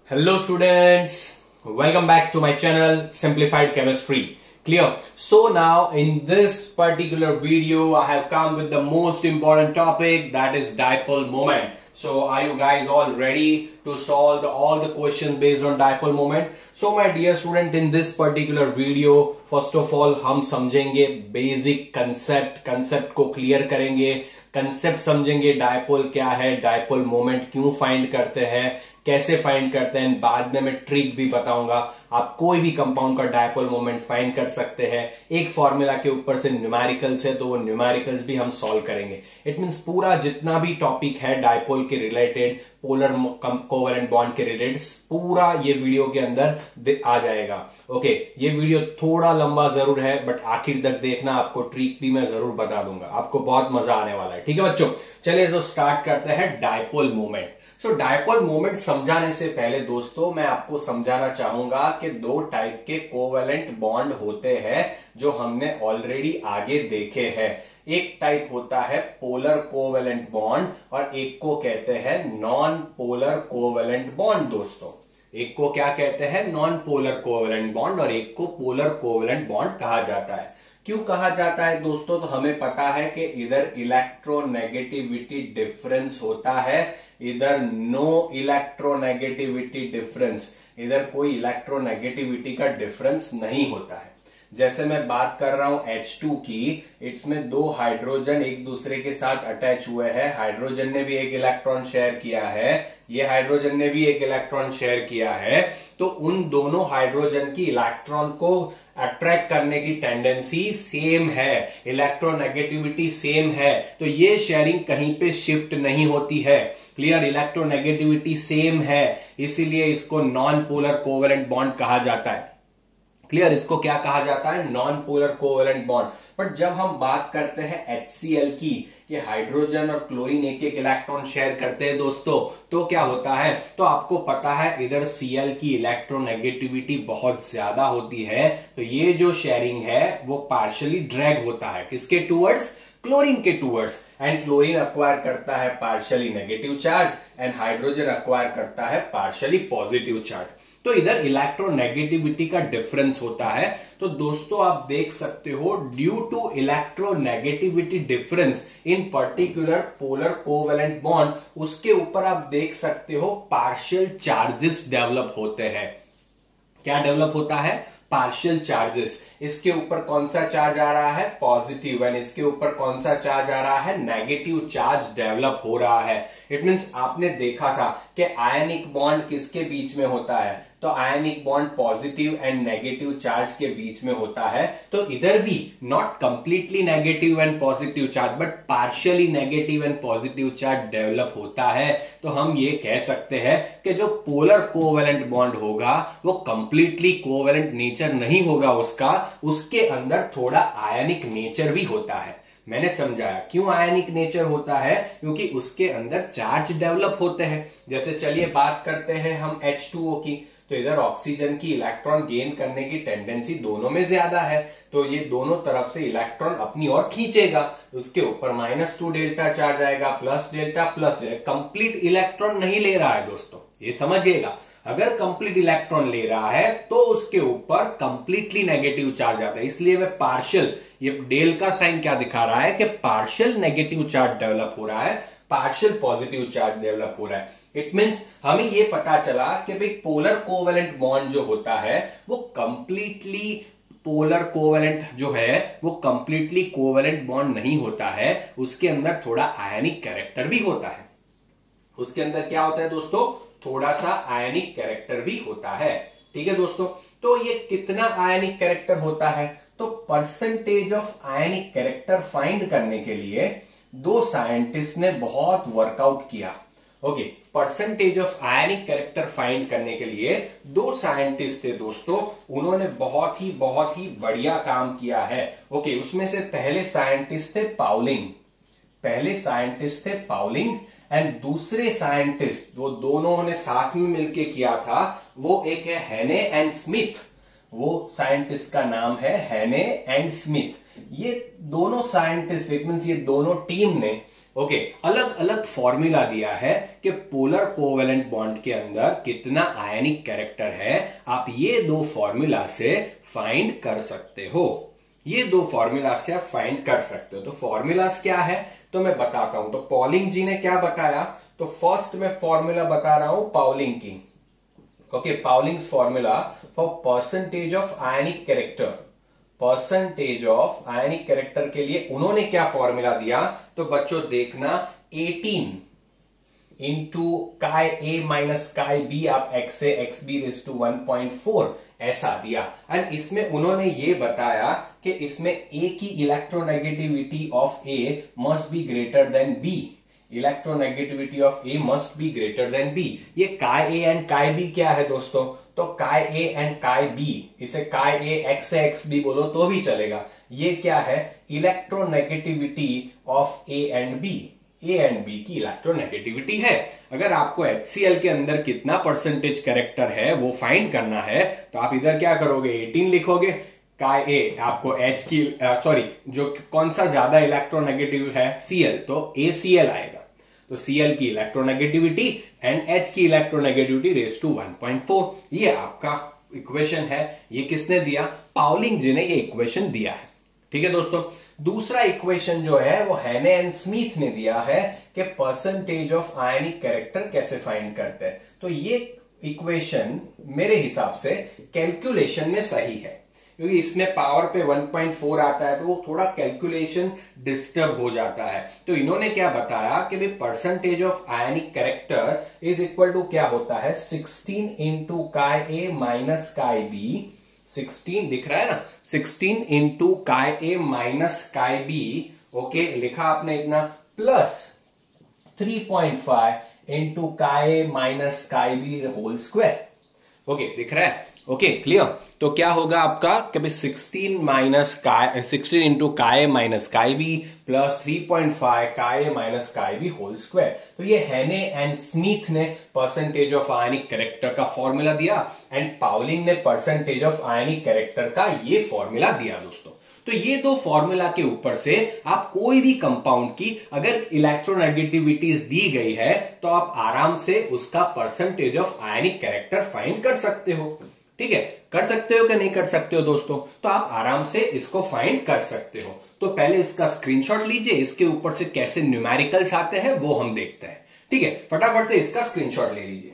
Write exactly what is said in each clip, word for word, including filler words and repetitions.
Hello students, welcome back to my channel Simplified Chemistry. Clear? So now in this particular video I have come with the most important topic, that is dipole moment. So are you guys all ready to solve the, all the questions based on dipole moment? So my dear student, in this particular video first of all हम समझेंगे basic concept, concept को clear करेंगे, concept समझेंगे dipole क्या है, dipole moment क्यों find करते हैं, कैसे फाइंड करते हैं, बाद में मैं ट्रिक भी बताऊंगा। आप कोई भी कंपाउंड का डायपोल मोमेंट फाइंड कर सकते हैं एक फॉर्मूला के ऊपर से, न्यूमेरिकल्स है तो वो न्यूमेरिकल्स भी हम सॉल्व करेंगे। इट मींस पूरा जितना भी टॉपिक है डायपोल के रिलेटेड, पोलर कोवेलेंट बॉन्ड के रिलेटेड, पूरा ये वीडियो के अंदर आ जाएगा। ओके, ये वीडियो थोड़ा लंबा जरूर है बट आखिर तक देखना, आपको ट्रिक भी मैं जरूर बता दूंगा, आपको बहुत मजा आने वाला है। ठीक है बच्चों, चलिए तो स्टार्ट करते हैं dipole moment. So dipole moment समझाने से पहले दोस्तों मैं आपको समझाना चाहूंगा कि दो टाइप के कोवेलेंट बॉन्ड होते हैं जो हमने ऑलरेडी आगे देखे हैं। एक टाइप होता है पोलर कोवेलेंट बॉन्ड और एक को कहते हैं नॉन पोलर कोवेलेंट बॉन्ड। दोस्तों एक को क्या कहते हैं, नॉन पोलर कोवेलेंट बॉन्ड, और एक को पोलर कोवेलेंट बॉन्ड कहा जाता है। क्यों कहा जाता है दोस्तों, तो हमें पता है कि इधर इलेक्ट्रोनेगेटिविटी डिफरेंस होता है, इधर नो इलेक्ट्रोनेगेटिविटी डिफरेंस, इधर कोई इलेक्ट्रोनेगेटिविटी का डिफरेंस नहीं होता है। जैसे मैं बात कर रहा हूं एच टू की, इसमें दो हाइड्रोजन एक दूसरे के साथ अटैच हुए हैं, हाइड्रोजन ने भी एक इलेक्ट्रॉन शेयर किया है, ये हाइड्रोजन ने भी एक इलेक्ट्रॉन शेयर किया है, तो उन दोनों हाइड्रोजन की इलेक्ट्रॉन को अट्रैक्ट करने की टेंडेंसी सेम है, इलेक्ट्रोनेगेटिविटी सेम है, तो ये शेयरिंग कहीं पे शिफ्ट नहीं होती है। क्लियर, इलेक्ट्रोनेगेटिविटी सेम है, इसीलिए इसको नॉन पोलर कोवेलेंट बॉन्ड कहा जाता है। क्लियर, इसको क्या कहा जाता है, non polar covalent bond. But जब हम बात करते हैं एच सी एल की, कि हाइड्रोजन और क्लोरीन एक एक इलेक्ट्रॉन शेयर करते हैं दोस्तों, तो क्या होता है, तो आपको पता है इधर सी एल की इलेक्ट्रोनेगेटिविटी बहुत ज्यादा होती है, तो ये जो शेयरिंग है वो पार्शियली ड्रैग होता है किसके टूवर्ड्स, क्लोरीन के टूवर्ड्स, एंड क्लोरीन अक्वायर करता है partially negative charge and hydrogen acquire करता है पार्शियली पॉजिटिव चार्ज। तो इधर इलेक्ट्रोनेगेटिविटी का डिफरेंस होता है। तो दोस्तों आप देख सकते हो, due to electronegativity difference in particular polar covalent bond, उसके ऊपर आप देख सकते हो पार्शियल चार्जेस डेवलप होते हैं। क्या डेवलप होता है, पार्शियल चार्जेस। इसके ऊपर कौन सा चार्ज आ रहा है, पॉजिटिव, एंड इसके ऊपर कौन सा चार्ज आ रहा है, नेगेटिव चार्ज डेवलप हो रहा है। इट मींस आपने देखा था कि आयनिक बॉन्ड किसके बीच में होता है, तो ionic bond positive and negative charge के बीच में होता है। तो इधर भी not completely negative and positive charge but partially negative and positive charge develop होता है। तो हम ये कह सकते हैं कि जो पोलर कोवेलेंट बॉन्ड होगा वो कंप्लीटली कोवेलेंट नेचर नहीं होगा उसका, उसके अंदर थोड़ा आयनिक नेचर भी होता है। मैंने समझाया क्यों आयनिक नेचर होता है, क्योंकि उसके अंदर चार्ज डेवलप होते हैं। जैसे चलिए बात करते हैं हम एच टू ओ की, तो इधर ऑक्सीजन की इलेक्ट्रॉन गेन करने की टेंडेंसी दोनों में ज्यादा है, तो ये दोनों तरफ से इलेक्ट्रॉन अपनी ओर खींचेगा, उसके ऊपर माइनस टू डेल्टा चार्ज आएगा, plus delta plus delta. Complete electron नहीं ले रहा है दोस्तों, ये समझिएगा। अगर कंप्लीट इलेक्ट्रॉन ले रहा है तो उसके ऊपर कंप्लीटली नेगेटिव चार्ज आता है, इसलिए वह पार्शियल, ये डेल का साइन क्या दिखा रहा है कि पार्शियल नेगेटिव चार्ज डेवलप हो रहा है, पार्शियल पॉजिटिव चार्ज डेवलप हो रहा है। इट मींस हमें ये पता चला कि भाई पोलर कोवेलेंट बॉन्ड जो होता है वो कंप्लीटली पोलर कोवेलेंट जो है वो कंप्लीटली कोवेलेंट बॉन्ड नहीं होता है, उसके अंदर थोड़ा आयनिक कैरेक्टर भी होता है। उसके अंदर क्या होता है दोस्तों, थोड़ा सा आयनिक कैरेक्टर भी होता है। ठीक है दोस्तों, तो ये कितना आयनिक कैरेक्टर होता है, तो percentage of ionic character find करने के लिए दो साइंटिस्ट ने बहुत वर्कआउट किया। Okay, percentage of ionic character find करने के लिए दो साइंटिस्ट थे दोस्तों, उन्होंने बहुत ही बहुत ही बढ़िया काम किया है। ओके, उसमें से पहले साइंटिस्ट थे पाउलिंग, पहले साइंटिस्ट थे पाउलिंग एंड दूसरे साइंटिस्ट वो दोनों ने साथ में मिलकर किया था, वो एक है हेने एंड स्मिथ। वो साइंटिस्ट का नाम है हेने एंड स्मिथ। ये दोनों साइंटिस्ट, इट मींस ये दोनों टीम ने ओके okay, अलग अलग फॉर्मूला दिया है कि पोलर कोवेलेंट बॉन्ड के अंदर कितना आयनिक कैरेक्टर है, आप ये दो फॉर्मूला से फाइंड कर सकते हो। ये दो फॉर्मूला से आप फाइंड कर सकते हो। तो फॉर्मूलास क्या है तो मैं बताता हूं। तो पॉलिंग जी ने क्या बताया, तो फर्स्ट मैं फॉर्मूला बता रहा हूं पाउलिंग की। Okay, Pauling's formula for percentage of ionic character, percentage of ionic character के लिए उन्होंने क्या फॉर्मूला दिया, तो बच्चों देखना eighteen into chi A minus chi B, आप X A X B raise to one point four ऐसा दिया। एंड इसमें उन्होंने ये बताया कि इसमें ए की electronegativity of A must be greater than B, electronegativity of A must be greater than B. ये काय ए एंड काय बी क्या है दोस्तों, तो काय ए एंड काय बी, इसे chi A X A X B बोलो तो भी चलेगा। ये क्या है, electronegativity of A and B, A and B की इलेक्ट्रोनेगेटिविटी है। अगर आपको एचसीएल के अंदर कितना परसेंटेज कैरेक्टर है वो फाइंड करना है, तो आप इधर क्या करोगे, एटीन लिखोगे, काय ए आपको एच की सॉरी जो कौन सा ज्यादा इलेक्ट्रोनेगेटिव है, सीएल, तो ए सीएल आएगा। तो सीएल की इलेक्ट्रोनेगेटिविटी एंड एच की electronegativity raise to one point four, ये आपका इक्वेशन है। ये किसने दिया, पाउलिंग जी ने ये इक्वेशन दिया है। ठीक है दोस्तों, दूसरा इक्वेशन जो है वो हैने एंड स्मिथ ने दिया है कि परसेंटेज ऑफ आयनिक कैरेक्टर कैसे फाइंड करते हैं। तो ये इक्वेशन मेरे हिसाब से कैलकुलेशन में सही है, क्योंकि इसमें पावर पे वन पॉइंट फोर आता है तो वो थोड़ा कैलकुलेशन डिस्टर्ब हो जाता है। तो इन्होंने क्या बताया कि भाई percentage of ionic character is equal to क्या होता है, sixteen into chi A minus chi B, sixteen दिख रहा है ना, sixteen into chi A minus chi B, okay लिखा आपने इतना, plus three point five into chi A minus chi B whole square. Okay दिख रहा है, ओके क्लियर। तो क्या होगा आपका कि sixteen minus chi sixteen into chi minus chi B plus three point five chi minus chi B whole square. तो ये हैने एंड स्मिथ ने परसेंटेज ऑफ आयनिक कैरेक्टर का फॉर्मूला दिया एंड पाउलिंग ने परसेंटेज ऑफ आयनिक कैरेक्टर का ये formula दिया दोस्तों। तो ये दो फॉर्मूला के ऊपर से आप कोई भी कंपाउंड की अगर इलेक्ट्रोनेगेटिविटीज दी गई है तो आप आराम से उसका percentage of ionic character find कर सकते हो। ठीक है, कर सकते हो कि नहीं कर सकते हो दोस्तों, तो आप आराम से इसको फाइंड कर सकते हो। तो पहले इसका स्क्रीनशॉट लीजिए, इसके ऊपर से कैसे न्यूमेरिकल्स आते हैं वो हम देखते हैं। ठीक है, फटाफट से इसका स्क्रीनशॉट ले लीजिए।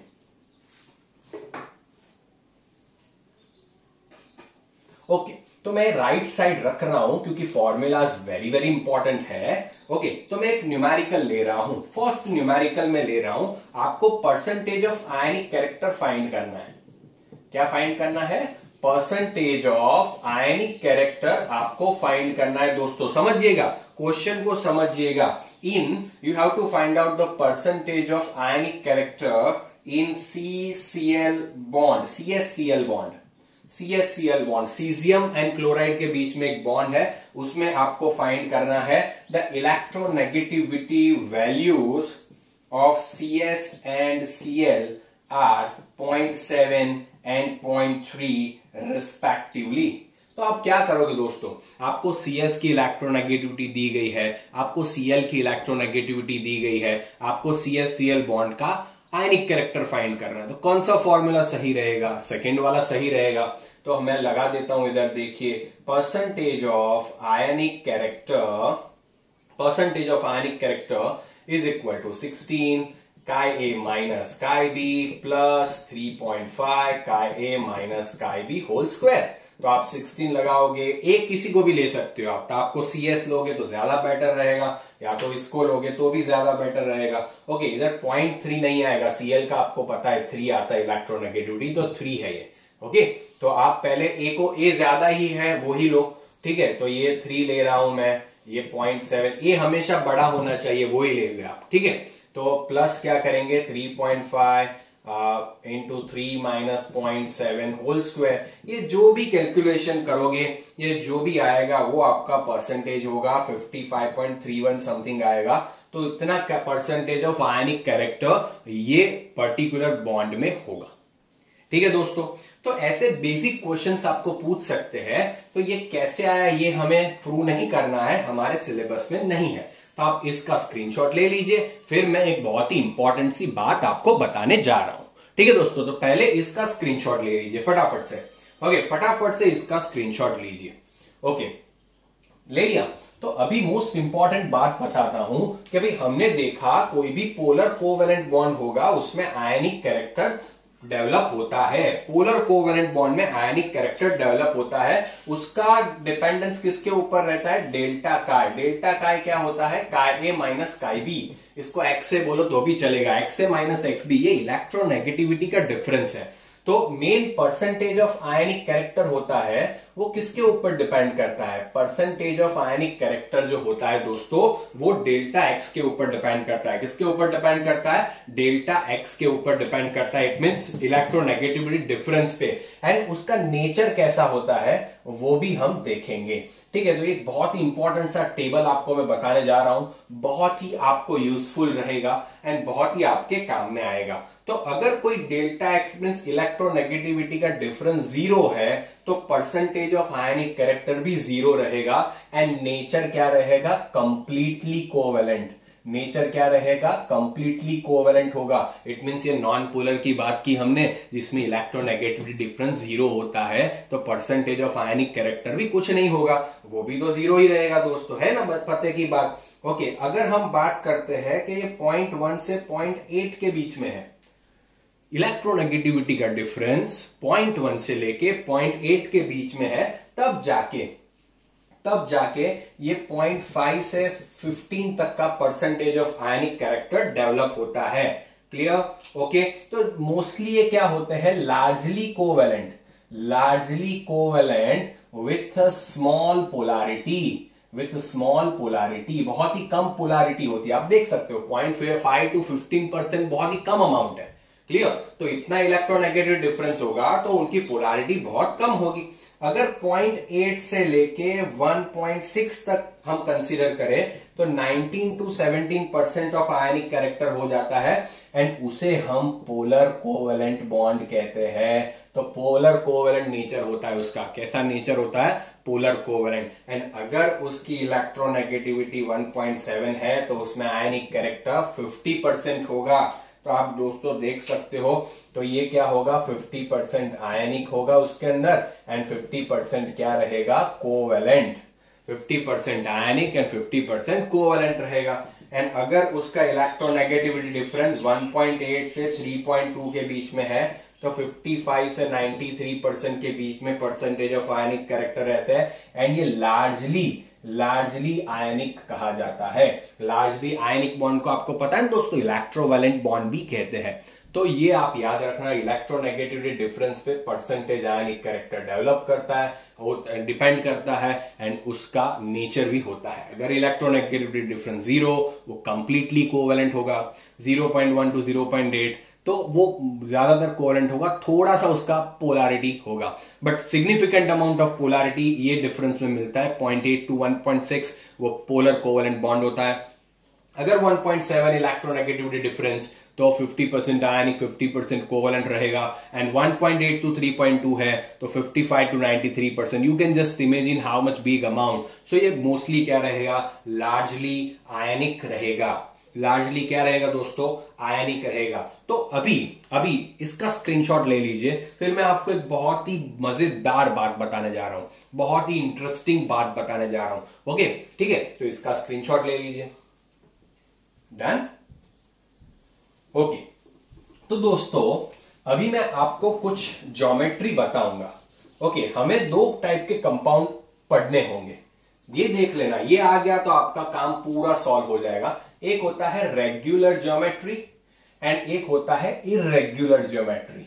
ओके, तो मैं राइट साइड रख रहा हूं क्योंकि फॉर्मूलाज वेरी वेरी इंपॉर्टेंट है। ओके, तो मैं एक न्यूमेरिकल ले रहा हूं। फर्स्ट न्यूमेरिकल में ले रहा हूं, आपको percentage of ionic character find करना है। क्या फाइंड करना है, परसेंटेज ऑफ आयनिक कैरेक्टर आपको फाइंड करना है दोस्तों। समझिएगा, क्वेश्चन को समझिएगा। In you have to find out the percentage of ionic character in C C L bond, C S C L bond, C S C L bond, caesium and chloride के बीच में एक बॉन्ड है, उसमें आपको find करना है the electronegativity values of C S and C L are point seven and point three respectively. तो आप क्या करोगे दोस्तों, आपको सी एस की इलेक्ट्रोनेगेटिविटी दी गई है, आपको सी एल की इलेक्ट्रोनेगेटिविटी दी गई है, आपको C S C L bond का आयनिक कैरेक्टर फाइंड करना है। तो कौन सा फॉर्मूला सही रहेगा, सेकेंड वाला सही रहेगा। तो मैं लगा देता हूं इधर, देखिए percentage of ionic character, percentage of ionic character is equal to sixteen chi A minus chi B plus three point five chi A minus chi B whole square. तो आप सिक्सटीन लगाओगे, एक किसी को भी ले सकते हो आप, तो आपको सी एस लोगे तो ज्यादा बेटर रहेगा, या तो इसको लोगे तो भी ज्यादा बेटर रहेगा। ओके, इधर पॉइंट थ्री नहीं आएगा, सीएल का आपको पता है थ्री आता है इलेक्ट्रोनेगेटिविटी, तो थ्री है ये। ओके, तो आप पहले ए को, ए ज्यादा ही है वो ही लो। ठीक है, तो ये थ्री ले रहा हूं मैं, ये पॉइंट सेवन, ए हमेशा बड़ा होना चाहिए, वो ही ले आप। ठीक है, तो प्लस क्या करेंगे, three point five into three minus point seven whole square. ये जो भी कैलकुलेशन करोगे, ये जो भी आएगा वो आपका परसेंटेज होगा, fifty five point three one something आएगा। तो इतना परसेंटेज ऑफ आयनिक कैरेक्टर ये पर्टिकुलर बॉन्ड में होगा। ठीक है दोस्तों, तो ऐसे बेसिक क्वेश्चंस आपको पूछ सकते हैं। तो ये कैसे आया ये हमें प्रूव नहीं करना है, हमारे सिलेबस में नहीं है। तो आप इसका स्क्रीनशॉट ले लीजिए, फिर मैं एक बहुत ही इंपॉर्टेंट सी बात आपको बताने जा रहा हूं। ठीक है दोस्तों, तो पहले इसका स्क्रीनशॉट ले लीजिए फटाफट से। ओके, फटाफट से इसका स्क्रीनशॉट लीजिए। ओके, ले लिया। तो अभी मोस्ट इंपॉर्टेंट बात बताता हूं कि भाई हमने देखा कोई भी पोलर कोवेलेंट बॉन्ड होगा उसमें आयनिक कैरेक्टर डेवलप होता है। पोलर कोवेलेंट बॉन्ड में आयनिक कैरेक्टर डेवलप होता है, उसका डिपेंडेंस किसके ऊपर रहता है? डेल्टा काय। डेल्टा काय क्या होता है? Chi A minus chi B. इसको एक्स से बोलो तो भी चलेगा, X A minus X B, ये इलेक्ट्रोनेगेटिविटी का डिफरेंस है। तो main percentage of ionic character होता है वो किसके ऊपर डिपेंड करता है? परसेंटेज ऑफ आयनिक कैरेक्टर जो होता है दोस्तों वो डेल्टा एक्स के ऊपर डिपेंड करता है। किसके ऊपर डिपेंड करता है? डेल्टा एक्स के ऊपर डिपेंड करता है। इट मींस इलेक्ट्रोनेगेटिविटी डिफरेंस पे। एंड उसका नेचर कैसा होता है वो भी हम देखेंगे। ठीक है, तो एक बहुत ही इंपॉर्टेंट सा टेबल आपको मैं बताने जा रहा हूं, बहुत ही आपको यूजफुल रहेगा एंड बहुत ही आपके काम में आएगा। तो अगर कोई डेल्टा एक्स मींस इलेक्ट्रोनेगेटिविटी का डिफरेंस जीरो है तो परसेंटेज ऑफ आयनिक कैरेक्टर भी जीरो रहेगा एंड नेचर क्या रहेगा? Completely covalent. नेचर क्या रहेगा? कंप्लीटली कोवेलेंट होगा। इट मींस ये नॉन पोलर की बात की हमने जिसमें इलेक्ट्रोनेगेटिविटी डिफरेंस जीरो होता है, तो परसेंटेज ऑफ आयनिक कैरेक्टर भी कुछ नहीं होगा, वो भी तो जीरो ही रहेगा दोस्तों, है ना पते की बात। ओके, अगर हम बात करते हैं कि ये पॉइंट वन से पॉइंट एट के बीच में है, इलेक्ट्रोनेगेटिविटी का डिफरेंस पॉइंट वन से लेके पॉइंट एट के बीच में है, तब जाके तब जाके ये पॉइंट फाइव से फिफ्टीन तक का percentage of ionic character develop होता है। क्लियर? ओके, तो मोस्टली ये क्या होते हैं? Largely covalent, largely covalent with small polarity, with small polarity, बहुत ही कम पोलैरिटी होती है। आप देख सकते हो point five to fifteen percent बहुत ही कम अमाउंट है। क्लियर? तो इतना इलेक्ट्रोनेगेटिव डिफरेंस होगा तो उनकी पोलैरिटी बहुत कम होगी। अगर पॉइंट एट से लेके वन पॉइंट सिक्स तक हम कंसीडर करें तो nineteen to seventeen percent of ionic character हो जाता है एंड उसे हम पोलर कोवेलेंट बॉन्ड कहते हैं। तो पोलर कोवेलेंट नेचर होता है उसका। कैसा नेचर होता है? Polar covalent. एंड अगर उसकी इलेक्ट्रोनेगेटिविटी वन पॉइंट सेवन है तो उसमें आयनिक कैरेक्टर फिफ्टी परसेंट होगा। तो आप दोस्तों देख सकते हो, तो ये क्या होगा? फिफ्टी परसेंट आयनिक होगा उसके अंदर एंड फिफ्टी परसेंट क्या रहेगा? Covalent. Fifty percent ionic and fifty percent covalent रहेगा। एंड अगर उसका electronegativity difference one point eight से थ्री पॉइंट टू के बीच में है तो फिफ्टी फाइव से नाइंटी थ्री परसेंट के बीच में परसेंटेज ऑफ आयनिक कैरेक्टर रहते हैं एंड ये लार्जली लार्जली आयनिक कहा जाता है। लार्जली आयनिक बॉन्ड को आपको पता है दोस्तों इलेक्ट्रोवैलेंट बॉन्ड भी कहते हैं। तो ये आप याद रखना, इलेक्ट्रोनेगेटिविटी डिफरेंस पे परसेंटेज आयनिक कैरेक्टर डेवलप करता है, डिपेंड करता है एंड उसका नेचर भी होता है। अगर इलेक्ट्रोनेगेटिविटी डिफरेंस जीरो, वो कंप्लीटली कोवेलेंट होगा। Zero point one to zero point eight तो वो ज्यादातर कोवेलेंट होगा, थोड़ा सा उसका पोलैरिटी होगा, but significant amount of polarity ये डिफरेंस में मिलता है। Point eight to one point six वो पोलर कोवेलेंट बॉन्ड होता है। अगर one point seven electronegativity difference तो fifty percent ionic fifty percent covalent रहेगा and one point eight to three point two है तो fifty five to ninety three percent. You can just imagine how much big amount. So ये mostly क्या रहेगा? Largely आयनिक रहेगा। Largely क्या रहेगा दोस्तों? आयनिक रहेगा। तो अभी अभी इसका स्क्रीनशॉट ले लीजिए, फिर मैं आपको एक बहुत ही मजेदार बात बताने जा रहा हूं, बहुत ही इंटरेस्टिंग बात बताने जा रहा हूं। ओके ठीक है, तो इसका स्क्रीनशॉट ले लीजिए। डन? ओके, तो दोस्तों अभी मैं आपको कुछ ज्योमेट्री बताऊंगा। ओके, हमें दो टाइप के कंपाउंड पढ़ने होंगे, ये देख लेना। ये आ गया तो आपका काम पूरा सॉल्व हो जाएगा। एक होता है रेगुलर ज्योमेट्री एंड एक होता है इरेग्युलर ज्योमेट्री।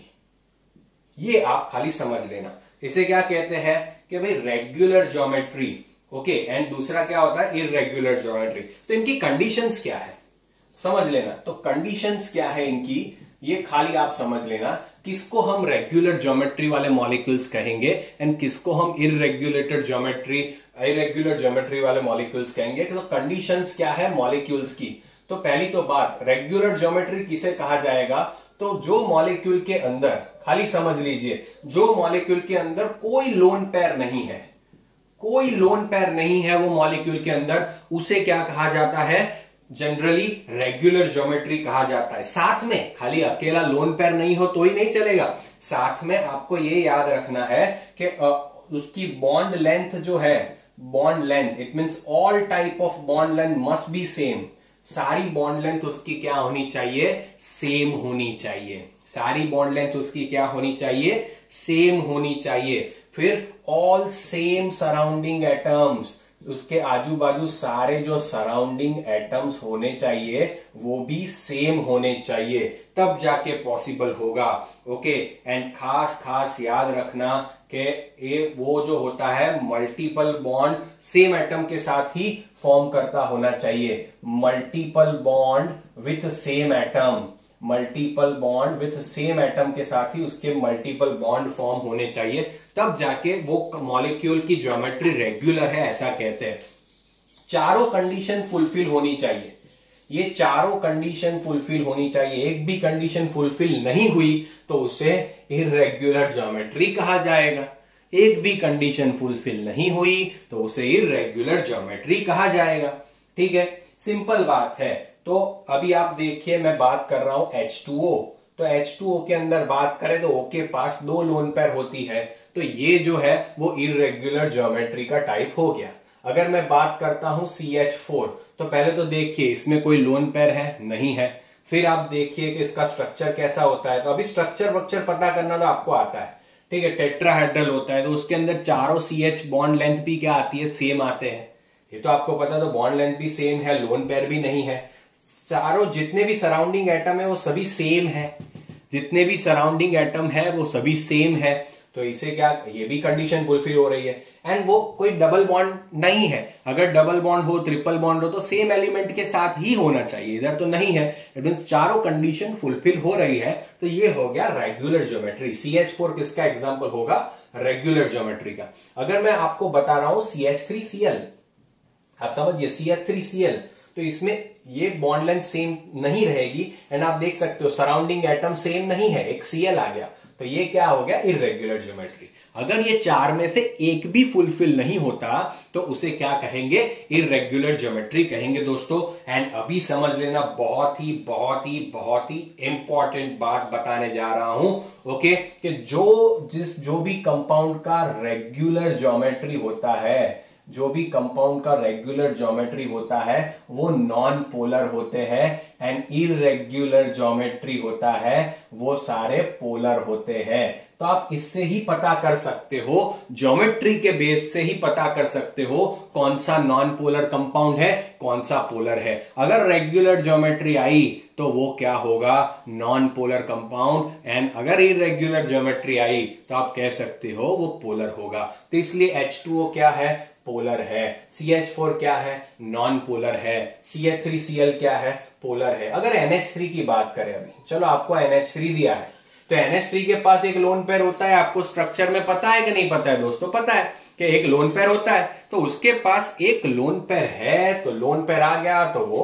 ये आप खाली समझ लेना। इसे क्या कहते हैं कि भाई रेगुलर ज्योमेट्री, ओके, एंड दूसरा क्या होता है? Irregular geometry. तो इनकी कंडीशंस क्या है समझ लेना। तो कंडीशंस क्या है इनकी, ये खाली आप समझ लेना। किसको हम रेगुलर ज्योमेट्री वाले मॉलिक्यूल्स कहेंगे एंड किसको हम इरेग्युलेटेड ज्योमेट्री इरेग्युलर ज्योमेट्री वाले मॉलिक्यूल्स कहेंगे। तो कंडीशंस क्या है मॉलिक्यूल्स की? तो पहली तो बात, रेगुलर ज्योमेट्री किसे कहा जाएगा? तो जो मॉलिक्यूल के अंदर, खाली समझ लीजिए, जो मॉलिक्यूल के अंदर कोई लोन पेयर नहीं है, कोई लोन पेयर नहीं है वो मॉलिक्यूल के अंदर, उसे क्या कहा जाता है? जनरली रेगुलर ज्योमेट्री कहा जाता है। साथ में खाली अकेला लोन पेयर नहीं हो तो ही नहीं चलेगा, साथ में आपको ये याद रखना है कि उसकी बॉन्ड लेंथ जो है, bond length, it means all type of bond length must be same. सारी बॉन्ड लेंथ उसकी क्या होनी चाहिए? सेम होनी चाहिए। सारी बॉन्ड लेंथ उसकी क्या होनी चाहिए? सेम होनी चाहिए। फिर ऑल सेम सराउंडिंग एटम्स, उसके आजू बाजू सारे जो सराउंडिंग एटम्स होने चाहिए वो भी सेम होने चाहिए, तब जाके पॉसिबल होगा। ओके, एंड खास खास याद रखना कि ये वो जो होता है मल्टीपल बॉन्ड सेम एटम के साथ ही फॉर्म करता होना चाहिए। Multiple bond with same atom, multiple bond with same atom के साथ ही उसके मल्टीपल बॉन्ड फॉर्म होने चाहिए, तब जाके वो मॉलिक्यूल की ज्योमेट्री रेगुलर है ऐसा कहते हैं। चारों कंडीशन फुलफिल होनी चाहिए, ये चारों कंडीशन फुलफिल होनी चाहिए। एक भी कंडीशन फुलफिल नहीं हुई तो उसे इर्रेगुलर ज्योमेट्री कहा जाएगा। एक भी कंडीशन फुलफिल नहीं हुई तो उसे इर्रेगुलर ज्योमेट्री कहा जाएगा। ठीक है, सिंपल बात है। तो अभी आप देखिए मैं बात कर रहा हूं एच टू ओ, तो एच टू ओ के अंदर बात करें तो O के पास दो लोन पेयर होती है, तो ये जो है वो इर्रेगुलर ज्योमेट्री का टाइप हो गया। अगर मैं बात करता हूं सी एच फोर, तो पहले तो देखिए इसमें कोई लोन पेयर है नहीं है। फिर आप देखिए कि इसका स्ट्रक्चर कैसा होता है, तो अभी स्ट्रक्चर वक्चर पता करना तो आपको आता है। ठीक है, टेट्राहेड्रल होता है तो उसके अंदर चारों सी एच बॉन्ड लेंथ भी क्या आती है? सेम आते हैं। ये तो आपको पता, तो बॉन्ड लेंथ भी सेम है, लोन पेयर भी नहीं है। चारों जितने भी सराउंडिंग एटम है वो सभी सेम है, जितने भी सराउंडिंग एटम है वो सभी सेम है, तो इसे क्या, ये भी कंडीशन फुलफिल हो रही है। एंड वो कोई डबल बॉन्ड नहीं है, अगर डबल बॉन्ड हो, ट्रिपल बॉन्ड हो तो सेम एलिमेंट के साथ ही होना चाहिए, इधर तो नहीं है। इट मींस चारों कंडीशन फुलफिल हो रही है, तो ये हो गया regular geometry. C H four किसका एग्जाम्पल होगा? रेगुलर ज्योमेट्री का। अगर मैं आपको बता रहा हूं C H three C L, आप समझिए C H three C L, तो इसमें ये बॉन्ड लेंथ सेम नहीं रहेगी, एंड आप देख सकते हो सराउंडिंग एटम सेम नहीं है, एक Cl आ गया, तो ये क्या हो गया? Irregular geometry. अगर ये चार में से एक भी फुलफिल नहीं होता तो उसे क्या कहेंगे? इर्रेगुलर ज्योमेट्री कहेंगे दोस्तों। एंड अभी समझ लेना, बहुत ही बहुत ही बहुत ही इंपॉर्टेंट बात बताने जा रहा हूं। ओके, कि जो जिस जो भी कंपाउंड का रेगुलर ज्योमेट्री होता है, जो भी कंपाउंड का रेगुलर ज्योमेट्री होता है वो नॉन पोलर होते हैं, एंड इर्रेगुलर ज्योमेट्री होता है वो सारे पोलर होते हैं। तो आप इससे ही पता कर सकते हो, ज्योमेट्री के बेस से ही पता कर सकते हो कौन सा नॉन पोलर कंपाउंड है, कौन सा पोलर है। अगर रेगुलर ज्योमेट्री आई तो वो क्या होगा? नॉन पोलर कंपाउंड, एंड अगर इर्रेगुलर ज्योमेट्री आई तो आप कह सकते हो वो पोलर होगा। तो इसलिए एच टू ओ क्या है? पोलर है। सी एच फोर क्या है? नॉन पोलर है। C H three C L क्या है? पोलर है। अगर एन एच थ्री की बात करें, अभी चलो आपको एन एच थ्री दिया है, तो एन एच थ्री के पास एक लोन पेयर होता है। आपको स्ट्रक्चर में पता है कि नहीं पता है दोस्तों? पता है कि एक लोन पेयर होता है, तो उसके पास एक लोन पेयर है, तो लोन पेयर आ गया तो वो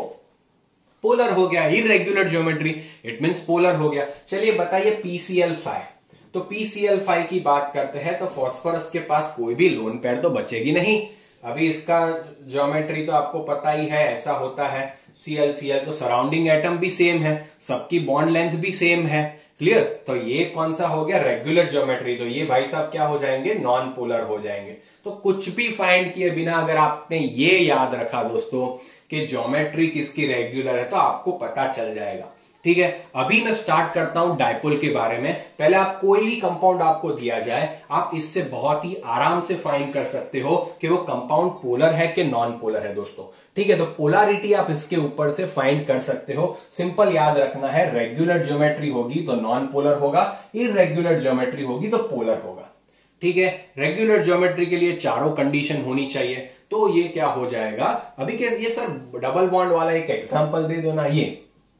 पोलर हो गया, irregular geometry, it means polar हो गया। चलिए बताइए पी सी एल फाइव, तो पी सी एल फाइव की बात करते हैं तो फास्फोरस के पास कोई भी लोन पेयर तो बचेगी नहीं। अभी इसका ज्योमेट्री तो आपको पता ही है, ऐसा होता है सी एल सी एल, तो सराउंडिंग एटम भी सेम है, सबकी बॉन्ड लेंथ भी सेम है। क्लियर? तो ये कौन सा हो गया? Regular geometry. तो ये भाई साहब क्या हो जाएंगे? नॉन पोलर हो जाएंगे। तो कुछ भी फाइंड किए बिना अगर आपने ये याद रखा दोस्तों कि ज्योमेट्री किसकी रेगुलर है, तो आपको पता चल जाएगा। ठीक है, अभी मैं स्टार्ट करता हूं डायपोल के बारे में। पहले आप कोई भी कंपाउंड आपको दिया जाए, आप इससे बहुत ही आराम से फाइंड कर सकते हो कि वो कंपाउंड पोलर है कि नॉन पोलर है दोस्तों। ठीक है, तो पोलैरिटी आप इसके ऊपर से फाइंड कर सकते हो। सिंपल याद रखना है, रेगुलर ज्योमेट्री होगी तो नॉन पोलर होगा, इर्रेगुलर ज्योमेट्री होगी तो पोलर होगा। ठीक है, रेगुलर ज्योमेट्री के लिए चारों कंडीशन होनी चाहिए, तो ये क्या हो जाएगा? अभी के ये सर डबल बॉन्ड वाला एक एग्जांपल दे दो ना, ये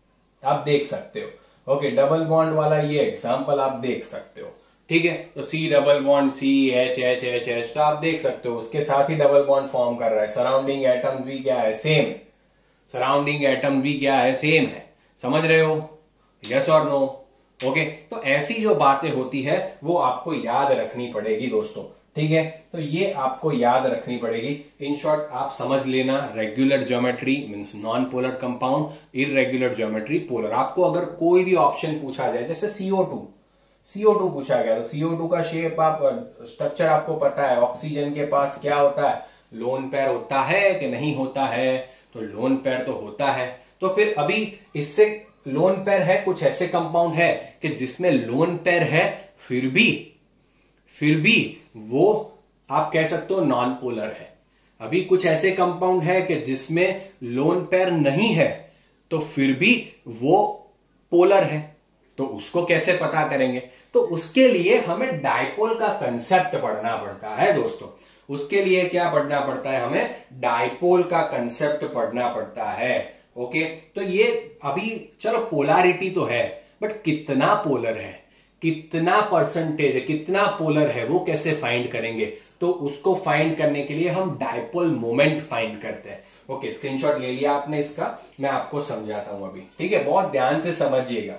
आप देख सकते हो। ओके, डबल बॉन्ड वाला ये एग्जांपल आप देख सकते हो। ठीक है, तो C double bond C H H H H, तो आप देख सकते हो उसके साथ ही डबल बॉन्ड फॉर्म कर रहा है। सराउंडिंग एटम भी क्या है? सेम। सराउंडिंग एटम भी क्या है? सेम है। समझ रहे हो? यस और नो? ओके, तो ऐसी जो बातें होती है वो आपको याद रखनी पड़ेगी दोस्तों। ठीक है, तो ये आपको याद रखनी पड़ेगी। इन शॉर्ट आप समझ लेना, regular geometry means non polar compound, irregular geometry polar. आपको अगर कोई भी ऑप्शन पूछा जाए, जैसे सीओ टू सीओ टू पूछा गया, तो सीओ टू का शेप आप स्ट्रक्चर आपको पता है, ऑक्सीजन के पास क्या होता है, लोन पेयर होता है कि नहीं होता है, तो लोन पेयर तो होता है। तो फिर अभी इससे लोन पेयर है, कुछ ऐसे कंपाउंड है कि जिसमें लोन पेयर है फिर भी फिर भी वो आप कह सकते हो नॉन पोलर है। अभी कुछ ऐसे कंपाउंड है कि जिसमें लोन पेयर नहीं है तो फिर भी वो पोलर है, तो उसको कैसे पता करेंगे? तो उसके लिए हमें डायपोल का कंसेप्ट पढ़ना पड़ता है दोस्तों। उसके लिए क्या पढ़ना पड़ता है? हमें डायपोल का कंसेप्ट पढ़ना पड़ता है। ओके, तो ये अभी चलो पोलैरिटी तो है, बट कितना पोलर है, कितना परसेंटेज है, कितना पोलर है, वो कैसे फाइंड करेंगे? तो उसको फाइंड करने के लिए हम डायपोल मोमेंट फाइंड करते हैं। ओके, स्क्रीनशॉट ले लिया आपने इसका, मैं आपको समझाता हूं अभी, ठीक है? बहुत ध्यान से समझिएगा।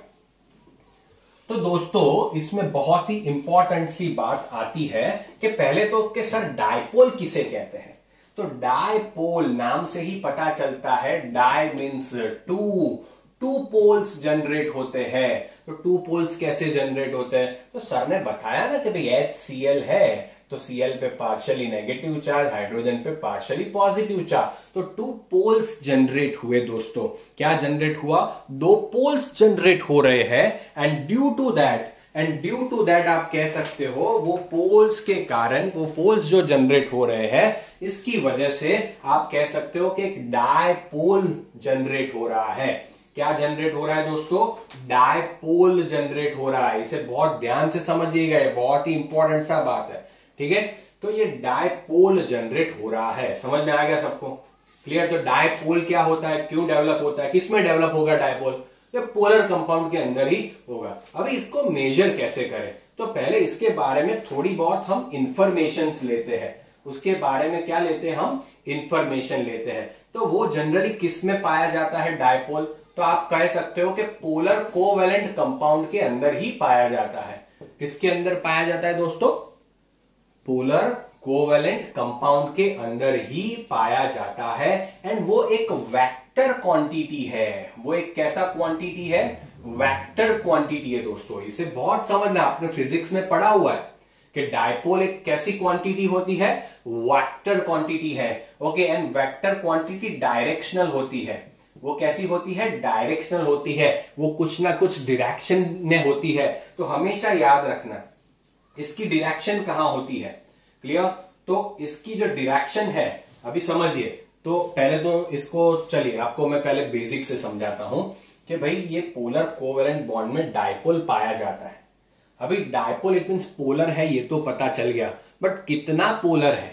तो दोस्तों इसमें बहुत ही इंपॉर्टेंट सी बात आती है कि पहले तो कि सर डायपोल किसे कहते हैं? तो डायपोल नाम से ही पता चलता है, di means two, two poles generate होते हैं। तो टू पोल्स कैसे जनरेट होते हैं? तो सर ने बताया ना कि भाई एच सी एल है, तो Cl पे पार्शियली नेगेटिव चार्ज, हाइड्रोजन पे पार्शियली पॉजिटिव चार्ज, तो टू पोल्स जनरेट हुए दोस्तों। क्या जनरेट हुआ? दो पोल्स जनरेट हो रहे हैं। And due to that and due to that आप कह सकते हो वो पोल्स के कारण, वो पोल्स जो जनरेट हो रहे हैं, इसकी वजह से आप कह सकते हो कि एक डायपोल जनरेट हो रहा है। क्या जनरेट हो रहा है दोस्तों? डायपोल जनरेट हो रहा है। इसे बहुत ध्यान से समझिएगा, ये बहुत ही इंपॉर्टेंट सा बात है, ठीक है? तो ये डायपोल जनरेट हो रहा है, समझ में आ गया सबको? क्लियर? तो डायपोल क्या होता है, क्यों डेवलप होता है, किसमें डेवलप होगा डायपोल? ये पोलर कंपाउंड के अंदर ही होगा। अभी इसको मेजर कैसे करें? तो पहले इसके बारे में थोड़ी बहुत हम इंफॉर्मेशन लेते हैं। उसके बारे में क्या लेते हैं हम? इंफॉर्मेशन लेते हैं। तो वो जनरली किस में पाया जाता है डायपोल? तो आप कह सकते हो कि पोलर कोवेलेंट कंपाउंड के अंदर ही पाया जाता है। किसके अंदर पाया जाता है दोस्तों? पोलर कोवेलेंट कंपाउंड के अंदर ही पाया जाता है। एंड वो एक वेक्टर क्वांटिटी है। वो एक कैसा क्वांटिटी है? वेक्टर क्वांटिटी है दोस्तों। इसे बहुत समझना, आपने फिजिक्स में पढ़ा हुआ है कि डायपोल एक कैसी क्वांटिटी होती है? वेक्टर क्वांटिटी है। Okay, and vector quantity directional होती है। वो कैसी होती है? डायरेक्शनल होती है। वो कुछ ना कुछ डायरेक्शन में होती है। तो हमेशा याद रखना इसकी डायरेक्शन कहां होती है। क्लियर? तो इसकी जो डायरेक्शन है, अभी समझिए। तो पहले तो इसको चलिए आपको मैं पहले बेसिक से समझाता हूं कि भाई ये पोलर कोवेलेंट बॉन्ड में डायपोल पाया जाता है। अभी डायपोल इट मींस पोलर है, ये तो पता चल गया, बट कितना पोलर है,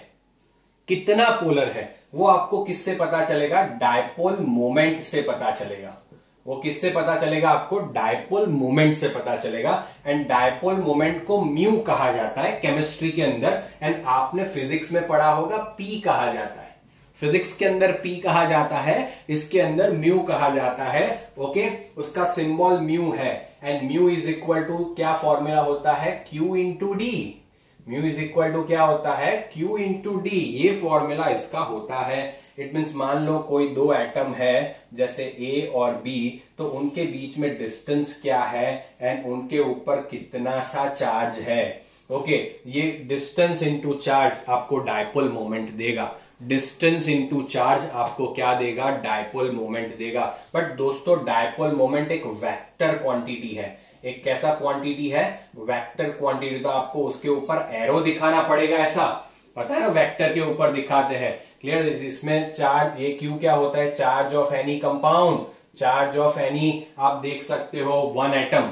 कितना पोलर है वो आपको किससे पता चलेगा? डायपोल मोमेंट से पता चलेगा। वो किससे पता चलेगा आपको? डायपोल मोमेंट से पता चलेगा। एंड डायपोल मोमेंट को म्यू कहा जाता है केमिस्ट्री के अंदर। एंड आपने फिजिक्स में पढ़ा होगा पी कहा जाता है। फिजिक्स के अंदर पी कहा जाता है, इसके अंदर म्यू कहा जाता है। ओके, उसका सिंबल म्यू है। And mu is equal to क्या फॉर्मूला होता है? Q into D. Mu is equal to क्या होता है? Q into D. ये फॉर्मूला इसका होता है। इट मीन्स मान लो कोई दो एटम है जैसे ए और बी, तो उनके बीच में डिस्टेंस क्या है एंड उनके ऊपर कितना सा चार्ज है। ओके, ये डिस्टेंस इंटू चार्ज आपको डायपोल मोमेंट देगा। डिस्टेंस इंटू चार्ज आपको क्या देगा? डायपोल मोमेंट देगा। बट दोस्तों डायपोल मोमेंट एक वेक्टर क्वांटिटी है। एक कैसा क्वांटिटी है? Vector quantity. तो आपको उसके ऊपर एरो दिखाना पड़ेगा, ऐसा पता है ना, वेक्टर के ऊपर दिखाते हैं। क्लियर? इसमें चार्ज, ये क्यू क्या होता है? Charge of any compound, charge of any, आप देख सकते हो one atom,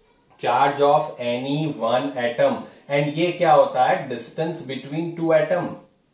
charge of any one atom. And ये क्या होता है? Distance between two atom.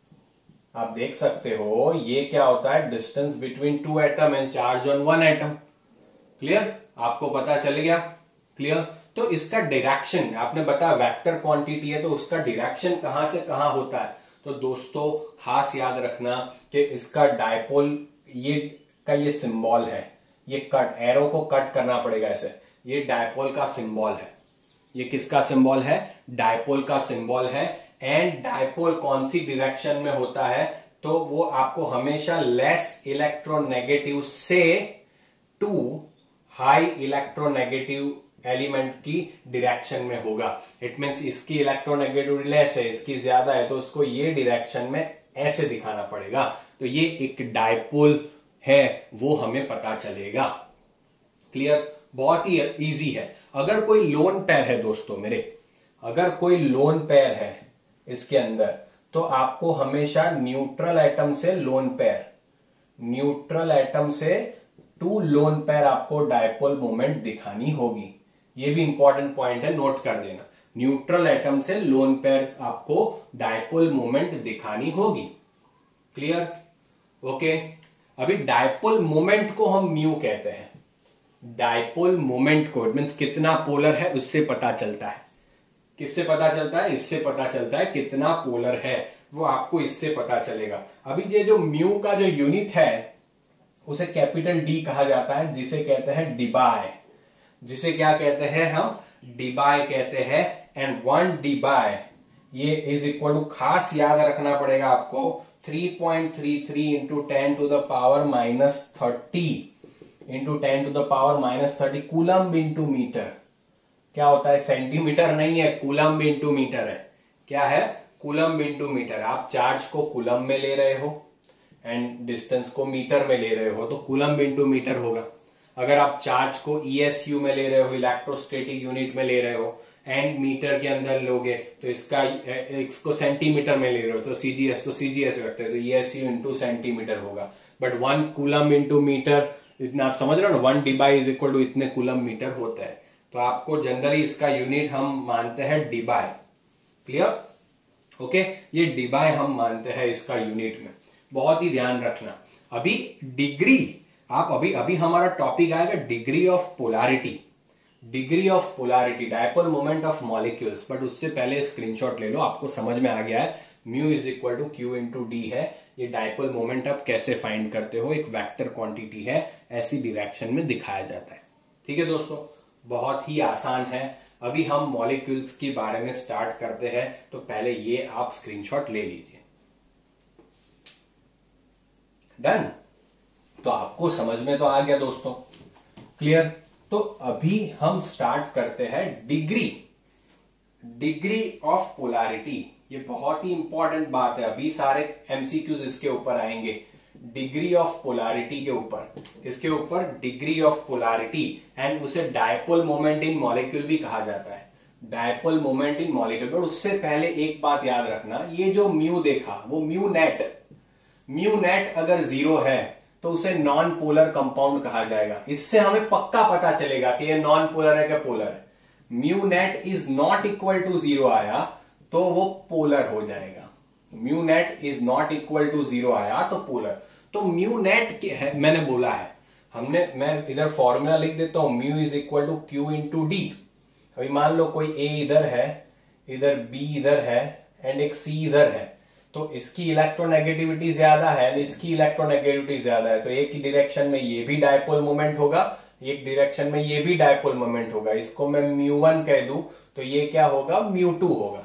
आप देख सकते हो ये क्या होता है? Distance between two atom and charge on one atom. Clear? आपको पता चल गया? क्लियर? तो इसका डायरेक्शन आपने बताया वेक्टर क्वांटिटी है, तो उसका डायरेक्शन कहां से कहां होता है? तो दोस्तों खास याद रखना कि इसका डायपोल, ये का ये सिंबल है, ये कट, एरो को कट करना पड़ेगा ऐसे। ये डायपोल का सिंबल है। ये किसका सिंबल है? डायपोल का सिंबल है। एंड डायपोल कौन सी डायरेक्शन में होता है, तो वो आपको हमेशा लेस इलेक्ट्रोनेगेटिव से टू हाई इलेक्ट्रोनेगेटिव एलिमेंट की डायरेक्शन में होगा। इट मीन्स इसकी इलेक्ट्रोनेगेटिविटी लेस है, इसकी ज्यादा है, तो उसको ये डायरेक्शन में ऐसे दिखाना पड़ेगा। तो ये एक डायपोल है, वो हमें पता चलेगा। क्लियर? बहुत ही इजी है। अगर कोई लोन पेयर है दोस्तों मेरे, अगर कोई लोन पेयर है इसके अंदर, तो आपको हमेशा न्यूट्रल एटम से लोन पेयर, न्यूट्रल एटम से टू लोन पेयर आपको डायपोल मोमेंट दिखानी होगी। ये भी इंपॉर्टेंट पॉइंट है, नोट कर देना। न्यूट्रल एटम से लोन पेयर आपको डायपोल मोमेंट दिखानी होगी। क्लियर? ओके। अभी डायपोल मोमेंट को हम म्यू कहते हैं। डायपोल मोमेंट को, मीन्स कितना पोलर है उससे पता चलता है। किससे पता चलता है? इससे पता चलता है कितना पोलर है, वो आपको इससे पता चलेगा। अभी ये जो म्यू का जो यूनिट है उसे कैपिटल डी कहा जाता है, जिसे कहते हैं डिबाय। जिसे क्या कहते हैं हम? डिबाय कहते हैं। एंड वन डिबाय ये इज इक्वल टू, खास याद रखना पड़ेगा आपको, three point three three into ten to the power minus thirty into ten to the power minus thirty coulomb into metre. क्या होता है? सेंटीमीटर नहीं है, कूलम्ब इंटू मीटर है। क्या है? Coulomb into metre. आप चार्ज को कूलम्ब में ले रहे हो एंड डिस्टेंस को मीटर में ले रहे हो, तो कूलम्ब इंटू मीटर होगा। अगर आप चार्ज को ईएसयू में ले रहे हो, इलेक्ट्रोस्टैटिक यूनिट में ले रहे हो, एंड मीटर के अंदर लोगे, तो इसका इसको सेंटीमीटर में ले रहे हो, तो सीजीएस तो सीजीएस रखते हैं, तो ईएसयू इंटू सेंटीमीटर होगा। But one coulomb into metre, इतना आप समझ रहे हो ना, one debye is equal to इतने कूलम्ब मीटर होता है। तो आपको जनरली इसका यूनिट हम मानते हैं डिबाई। क्लियर? ओके, ये डिबाई हम मानते हैं इसका यूनिट में। बहुत ही ध्यान रखना। अभी डिग्री, आप अभी अभी हमारा टॉपिक आएगा degree of polarity. Degree of polarity, dipole moment of molecules. But उससे पहले स्क्रीनशॉट ले लो, आपको समझ में आ गया है। Mu is equal to Q into D है। ये डायपोल मोमेंट आप कैसे फाइंड करते हो, एक वेक्टर क्वांटिटी है, ऐसी डायरेक्शन में दिखाया जाता है। ठीक है दोस्तों, बहुत ही आसान है। अभी हम मॉलिक्यूल्स के बारे में स्टार्ट करते हैं, तो पहले ये आप स्क्रीनशॉट ले लीजिए। डन? तो आपको समझ में तो आ गया दोस्तों। क्लियर? तो अभी हम स्टार्ट करते हैं डिग्री, डिग्री ऑफ पोलैरिटी। ये बहुत ही इंपॉर्टेंट बात है, अभी सारे एमसीक्यूज इसके ऊपर आएंगे। डिग्री ऑफ पोलैरिटी के ऊपर, इसके ऊपर डिग्री ऑफ पोलैरिटी, एंड उसे डायपोल मोमेंट इन मॉलिक्यूल भी कहा जाता है। Dipole moment in molecule. पर उससे पहले एक बात याद रखना, ये जो म्यू देखा वो म्यू नेट, म्यू नेट अगर जीरो है तो उसे नॉन पोलर कंपाउंड कहा जाएगा। इससे हमें पक्का पता चलेगा कि ये नॉन पोलर है क्या पोलर है। Mu net is not equal to zero आया तो वो पोलर हो जाएगा। Mu net is not equal to zero आया तो पोलर। तो म्यू नेट है, मैंने बोला है, हमने, मैं इधर फॉर्मूला लिख देता हूं, mu is equal to Q into d. अभी मान लो कोई ए इधर है, इधर बी इधर है, एंड एक सी इधर है, तो इसकी इलेक्ट्रोनेगेटिविटी ज्यादा है, इसकी इलेक्ट्रोनेगेटिविटी ज्यादा है, तो एक ही डायरेक्शन में ये भी डायपोल मोमेंट होगा, एक डायरेक्शन में ये भी डायपोल मोमेंट होगा। इसको मैं म्यू वन कह दूं तो ये क्या होगा? म्यू टू होगा।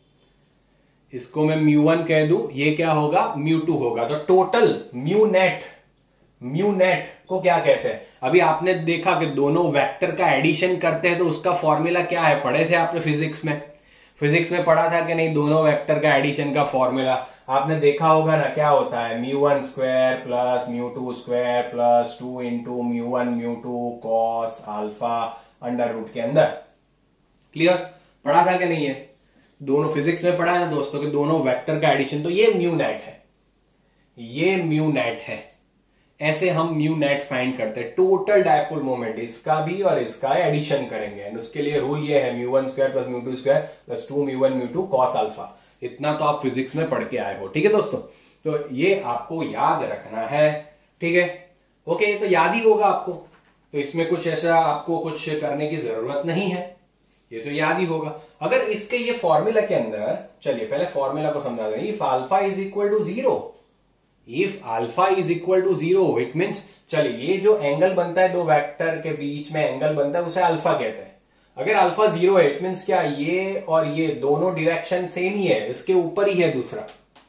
इसको मैं म्यू वन कह दूं, ये क्या होगा? म्यू टू होगा। तो total mu net, mu net को क्या कहते हैं? अभी आपने देखा कि दोनों वेक्टर का एडिशन करते हैं तो उसका फॉर्मूला क्या है? पढ़े थे आपने फिजिक्स में, फिजिक्स में पढ़ा था कि नहीं? दोनों वेक्टर का एडिशन का फॉर्मूला आपने देखा होगा ना, क्या होता है? Mu one square plus mu two square plus two into mu one mu two cos alpha under root के अंदर। क्लियर? पढ़ा था कि नहीं है? दोनों फिजिक्स में पढ़ा है ना दोस्तों कि दोनों वेक्टर का एडिशन, तो ये म्यू नेट है, ये म्यू नेट है। ऐसे हम म्यू नेट फाइंड करते हैं। टोटल डायपोल मोमेंट, इसका भी और इसका एडिशन करेंगे, एंड उसके लिए रूल ये है, mu one square plus mu two square plus two mu one mu two cos alpha. इतना तो आप फिजिक्स में पढ़ के आए हो। ठीक है दोस्तों, तो ये आपको याद रखना है। ठीक है, ओके, तो याद ही होगा आपको, तो इसमें कुछ ऐसा आपको कुछ करने की जरूरत नहीं है, ये तो याद ही होगा। अगर इसके ये फॉर्मूला के अंदर, चलिए पहले फॉर्मूला को समझा दें। If alpha is equal to zero, if alpha is equal to zero, it means, चलिए ये जो एंगल बनता है दो वेक्टर के बीच में एंगल बनता है उसे अल्फा कहते हैं। अगर अल्फा जीरो है इट मीन्स क्या, ये और ये दोनों डायरेक्शन सेम ही है, इसके ऊपर ही है दूसरा,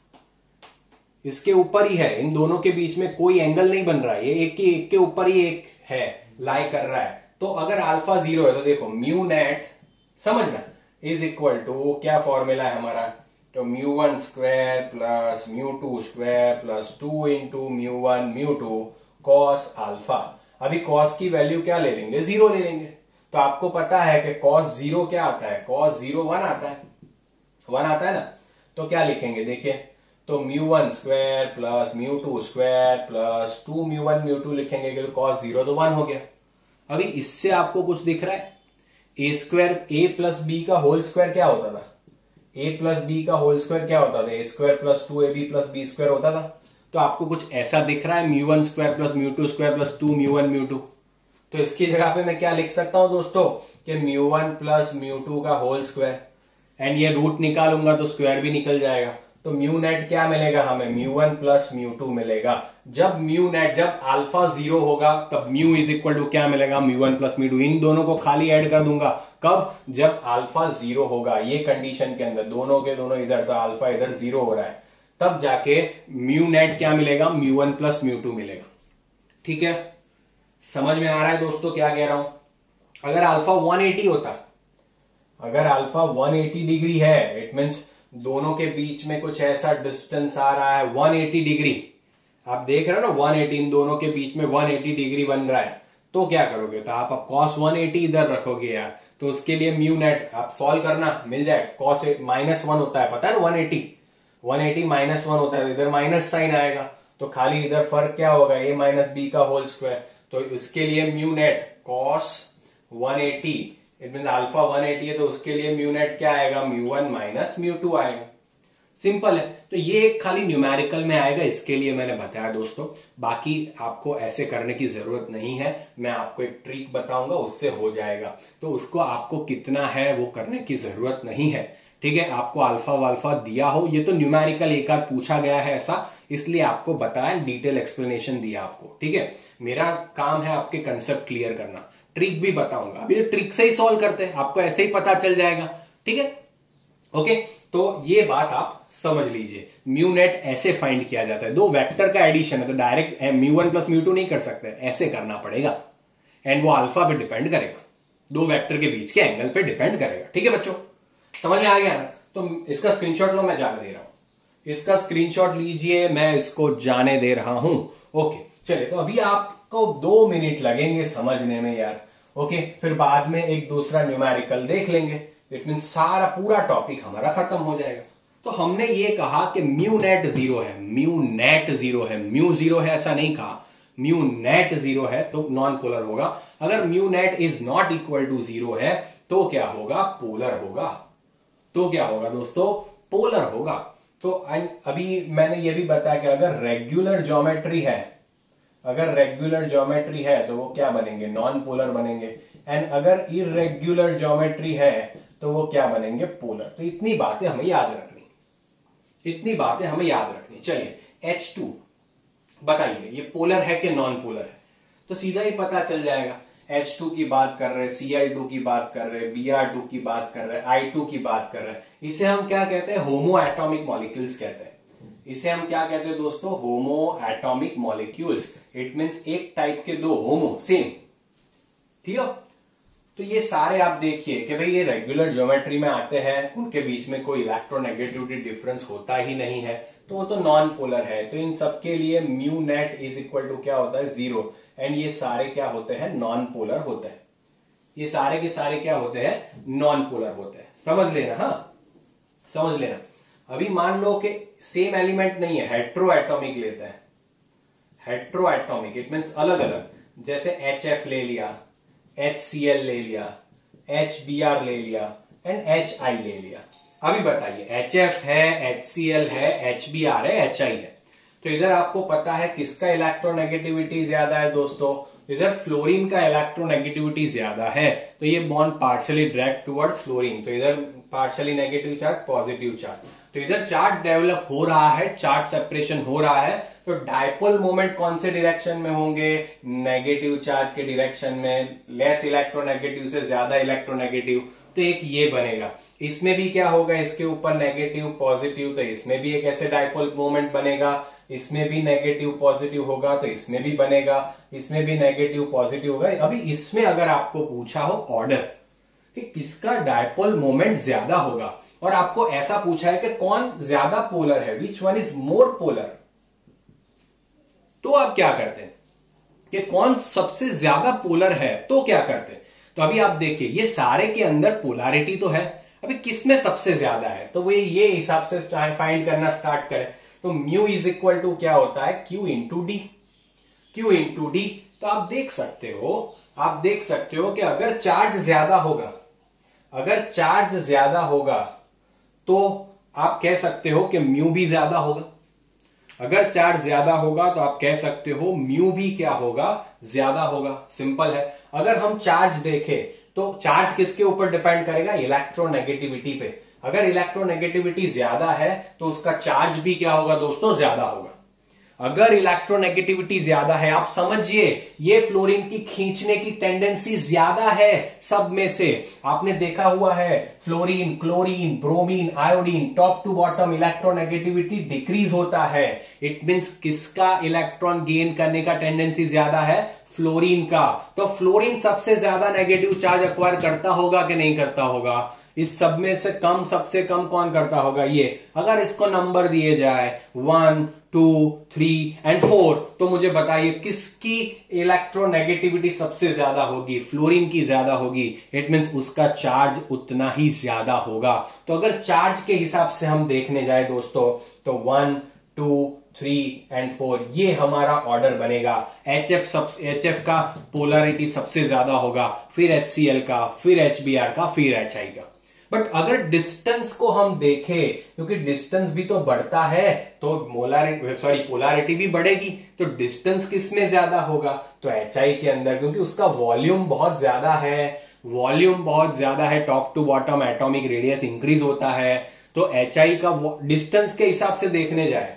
इसके ऊपर ही है, इन दोनों के बीच में कोई एंगल नहीं बन रहा है, ये एक ही एक के ऊपर ही एक है, लाई कर रहा है। तो अगर अल्फा जीरो है तो देखो म्यू नेट समझना इज इक्वल टू क्या फॉर्मूला है हमारा, तो mu one square plus mu two square plus two into mu one mu two cos alpha. अभी कॉस की वैल्यू क्या ले लेंगे, जीरो ले लेंगे। तो आपको पता है कि कॉस जीरो क्या आता है, कॉस जीरो वन आता है, वन आता है ना। तो क्या लिखेंगे देखिए, तो mu one square plus mu two square plus two mu one mu two लिखेंगे क्योंकि कॉस जीरो तो वन हो गया। अभी इससे आपको कुछ दिख रहा है, a square a plus b का होल स्क्वायर क्या होता था, ए प्लस बी का होल स्क्वायर क्या होता था, a square plus two a b plus b square होता था। तो आपको कुछ ऐसा दिख रहा है, mu one square plus mu two square plus two mu one mu two. तो इसकी जगह पे मैं क्या लिख सकता हूं दोस्तों कि mu one plus mu two का होल स्क्वायर, एंड ये रूट निकालूंगा तो स्क्वायर भी निकल जाएगा। तो म्यू नेट क्या मिलेगा हमें, mu one plus mu two मिलेगा। जब म्यू नेट जब अल्फा जीरो होगा तब म्यू इज इक्वल टू क्या मिलेगा, mu one plus mu two. इन दोनों को खाली ऐड कर दूंगा, कब, जब अल्फा जीरो होगा, ये कंडीशन के अंदर दोनों के दोनों इधर, तो अल्फा इधर जीरो हो रहा है, तब जाके म्यू नेट क्या मिलेगा, mu one plus mu two मिलेगा। ठीक है, समझ में आ रहा है दोस्तों क्या कह रहा हूं। अगर अल्फा वन एटी होता, अगर अल्फा वन एटी डिग्री है इट मीन्स दोनों के बीच में कुछ ऐसा डिस्टेंस आ रहा है वन एटी डिग्री, आप देख रहे हो ना वन एटी, इन दोनों के बीच में वन एटी डिग्री बन रहा है। तो क्या करोगे, तो आप अब कॉस वन एटी इधर रखोगे यार, तो उसके लिए म्यू नेट आप सॉल्व करना, मिल जाए। कॉस माइनस वन होता है, पता है ना, one eighty one eighty minus one होता है, इधर माइनस साइन आएगा, तो खाली इधर फर्क क्या होगा, ए माइनस बी का होल स्क्वायर। तो इसके लिए mu net cos one eighty, it mean alpha one eighty है, तो उसके लिए म्यू नेट क्या आएगा, mu one minus mu two आएगा। सिंपल है। तो ये खाली न्यूमेरिकल में आएगा, इसके लिए मैंने बताया दोस्तों, बाकी आपको ऐसे करने की जरूरत नहीं है। मैं आपको एक ट्रिक बताऊंगा, उससे हो जाएगा। तो उसको आपको कितना है वो करने की जरूरत नहीं है। ठीक है, आपको अल्फा वाल्फा दिया हो, ये तो न्यूमेरिकल एक आध पूछा गया है ऐसा, इसलिए आपको बताया, डिटेल एक्सप्लेनेशन दिया आपको। ठीक है, मेरा काम है आपके कंसेप्ट क्लियर करना, ट्रिक भी बताऊंगा। अभी ट्रिक से ही सॉल्व करते हैं, आपको ऐसे ही पता चल जाएगा। ठीक है, ओके, तो ये बात आप समझ लीजिए। म्यू नेट ऐसे फाइंड किया जाता है, दो वेक्टर का एडिशन है, तो direct mu one plus mu two नहीं कर सकते, ऐसे करना पड़ेगा, एंड वो अल्फा पे डिपेंड करेगा, दो वेक्टर के बीच के एंगल पे डिपेंड करेगा। ठीक है बच्चों, समझ में आ गया ना। तो इसका स्क्रीनशॉट लो, मैं जाने दे रहा हूं, इसका स्क्रीनशॉट लीजिए, मैं इसको जाने दे रहा हूं। ओके, चलिए, तो अभी आपको दो मिनट लगेंगे समझने में यार। ओके, फिर बाद में एक दूसरा न्यूमेरिकल देख लेंगे, इट मीन सारा पूरा टॉपिक हमारा खत्म हो जाएगा। तो हमने ये कहा कि म्यू नेट जीरो है, म्यू नेट जीरो है, म्यू जीरो है ऐसा नहीं कहा, म्यू नेट जीरो है तो नॉन पोलर होगा। अगर mu net is not equal to zero है तो क्या होगा, पोलर होगा। तो क्या होगा दोस्तों, पोलर होगा। तो अभी मैंने ये भी बताया कि अगर रेगुलर ज्योमेट्री है, अगर रेगुलर ज्योमेट्री है तो वो क्या बनेंगे, नॉन पोलर बनेंगे, एंड अगर इरेग्युलर ज्योमेट्री है तो वो क्या बनेंगे, पोलर। तो इतनी बातें हमें याद रखनी, इतनी बातें हमें याद रखनी। चलिए, एच टू बताइए ये पोलर है कि नॉन पोलर है, तो सीधा ही पता चल जाएगा। एच टू की बात कर रहे हैं, सी एल टू की बात कर रहे हैं, बी आर टू की बात कर रहे हैं, आई टू की बात कर रहे हैं। इसे हम क्या कहते हैं, होमो एटॉमिक मॉलिक्यूल्स कहते हैं। इसे हम क्या कहते हैं दोस्तों, homo atomic molecules. It means एक टाइप के दो, होमो सेम। ठीक है, तो ये सारे आप देखिए कि भाई ये रेगुलर ज्योमेट्री में आते हैं, उनके बीच में कोई इलेक्ट्रोनेगेटिविटी डिफरेंस होता ही नहीं है, तो वो तो नॉन पोलर है। तो इन सबके लिए mu net is equal to क्या होता है, जीरो, एंड ये सारे क्या होते हैं, नॉन पोलर होते हैं। ये सारे के सारे क्या होते हैं, नॉन पोलर होते हैं। समझ लेना, हाँ समझ लेना। अभी मान लो कि सेम एलिमेंट नहीं है, हेट्रो एटॉमिक लेते हैं, हेट्रो एटॉमिक इट मीन्स अलग अलग, जैसे एच एफ ले लिया, एच सी एल ले लिया, एच बी आर ले लिया, एंड एच आई ले लिया। अभी बताइए, एच एफ है, एच सी एल है, एच बी आर है, एच आई है, तो इधर आपको पता है किसका इलेक्ट्रोनेगेटिविटी ज्यादा है दोस्तों, इधर फ्लोरीन का इलेक्ट्रोनेगेटिविटी ज्यादा है, तो ये bond partially direct towards fluorine, तो इधर partially negative charge positive charge, तो इधर चार्ज डेवलप हो रहा है, चार्ज सेपरेशन हो रहा है, तो डायपोल मोमेंट कौन से डायरेक्शन में होंगे, नेगेटिव चार्ज के डायरेक्शन में, लेस इलेक्ट्रोनेगेटिव से ज्यादा इलेक्ट्रोनेगेटिव, तो एक ये बनेगा। इसमें भी क्या होगा, इसके ऊपर नेगेटिव पॉजिटिव, तो इसमें भी एक ऐसे डायपोल मोमेंट बनेगा, इसमें भी नेगेटिव पॉजिटिव होगा तो इसमें भी बनेगा, इसमें भी नेगेटिव पॉजिटिव होगा। अभी इसमें अगर आपको पूछा हो ऑर्डर कि किसका डायपोल मोमेंट ज्यादा होगा, और आपको ऐसा पूछा है कि कौन ज्यादा पोलर है, which one is more polar, तो आप क्या करते हैं कि कौन सबसे ज्यादा पोलर है, तो क्या करते हैं। तो अभी आप देखिए ये सारे के अंदर पोलैरिटी तो है, अभी किसमें सबसे ज्यादा है, तो वो ये हिसाब से फाइंड करना स्टार्ट करें। तो म्यू इज इक्वल टू क्या होता है, Q into d, q into d. तो आप देख सकते हो, आप देख सकते हो कि अगर चार्ज ज्यादा होगा, अगर चार्ज ज्यादा होगा तो आप कह सकते हो कि म्यू भी ज्यादा होगा। अगर चार्ज ज्यादा होगा तो आप कह सकते हो म्यू भी क्या होगा, ज्यादा होगा। सिंपल है। अगर हम चार्ज देखें तो चार्ज किसके ऊपर डिपेंड करेगा, इलेक्ट्रोनेगेटिविटी पे। अगर इलेक्ट्रोनेगेटिविटी ज्यादा है तो उसका चार्ज भी क्या होगा दोस्तों, ज्यादा होगा। अगर इलेक्ट्रोनेगेटिविटी ज्यादा है, आप समझिए ये फ्लोरीन की खींचने की टेंडेंसी ज्यादा है सब में से। आपने देखा हुआ है fluorine, chlorine, bromine, iodine, top to bottom electronegativity decrease होता है। इट मींस किसका इलेक्ट्रॉन गेन करने का टेंडेंसी ज्यादा है, फ्लोरीन का। तो फ्लोरीन सबसे ज्यादा नेगेटिव चार्ज एक्वायर करता होगा कि नहीं करता होगा, इस सब में से कम, सबसे कम कौन करता होगा, ये। अगर इसको नंबर दिए जाए one, two, three and four, तो मुझे बताइए किसकी इलेक्ट्रोनेगेटिविटी सबसे ज्यादा होगी, फ्लोरीन की ज्यादा होगी। इट मींस उसका चार्ज उतना ही ज्यादा होगा। तो अगर चार्ज के हिसाब से हम देखने जाए दोस्तों, तो one, two, three and four, ये हमारा ऑर्डर बनेगा। एच एफ सब एच एफ का पोलैरिटी सबसे ज्यादा होगा, फिर एच सी एल का, फिर एच बी आर का, फिर एच आई का। बट अगर डिस्टेंस को हम देखें, क्योंकि डिस्टेंस भी तो बढ़ता है तो मोलारिटी सॉरी पोलैरिटी भी बढ़ेगी, तो डिस्टेंस किस में ज्यादा होगा, तो एच आई के अंदर, क्योंकि उसका वॉल्यूम बहुत ज्यादा है, वॉल्यूम बहुत ज्यादा है, top to bottom atomic radius increase होता है। तो एच आई का डिस्टेंस के हिसाब से देखने जाए,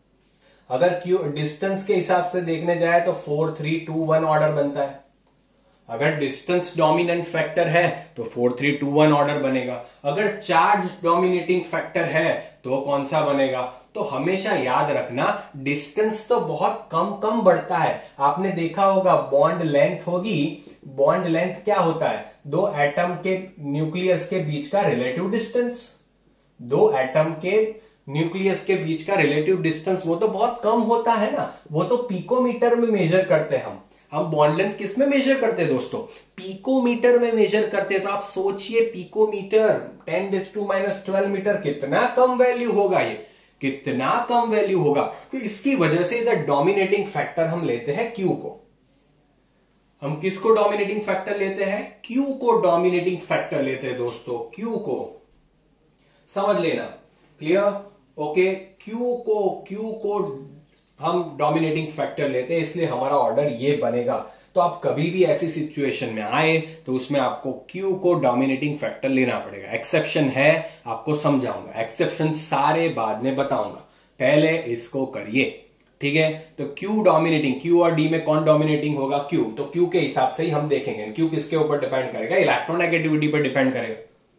अगर क्यू डिस्टेंस के हिसाब से देखने जाए तो four three two one order बनता है। अगर डिस्टेंस डोमिनेंट फैक्टर है तो four three two one order बनेगा। अगर चार्ज डोमिनेटिंग फैक्टर है तो कौन सा बनेगा। तो हमेशा याद रखना डिस्टेंस तो बहुत कम कम बढ़ता है। आपने देखा होगा बॉन्ड लेंथ होगी, बॉन्ड लेंथ क्या होता है, दो एटम के न्यूक्लियस के बीच का रिलेटिव डिस्टेंस, दो एटम के न्यूक्लियस के बीच का रिलेटिव डिस्टेंस, वो तो बहुत कम होता है ना, वो तो पिकोमीटर में मेजर करते हैं हम हम बॉन्ड लेंथ किस में मेजर करते हैं दोस्तों, पिकोमीटर में मेजर करते हैं। तो आप सोचिए पिकोमीटर टेन डिस टू माइनस ट्वेल्व मीटर, कितना कम वैल्यू होगा, ये कितना कम वैल्यू होगा। तो इसकी वजह से इधर डोमिनेटिंग फैक्टर हम लेते हैं क्यू को। हम किसको डोमिनेटिंग फैक्टर लेते हैं, क्यू को डोमिनेटिंग फैक्टर लेते हैं दोस्तों, क्यू को। समझ लेना, क्लियर, ओके। क्यू को क्यू को हम डोमिनेटिंग फैक्टर लेते हैं, इसलिए हमारा ऑर्डर ये बनेगा। तो आप कभी भी ऐसी सिचुएशन में आए तो उसमें आपको क्यू को डोमिनेटिंग फैक्टर लेना पड़ेगा। एक्सेप्शन है, आपको समझाऊंगा, एक्सेप्शन सारे बाद में बताऊंगा, पहले इसको करिए, ठीक है। तो क्यू डोमिनेटिंग, क्यू और डी में कौन डोमिनेटिंग होगा, क्यू। तो क्यू के हिसाब से ही हम देखेंगे क्यू किसके ऊपर डिपेंड करेगा, इलेक्ट्रोनेगेटिविटी पर डिपेंड करेगा।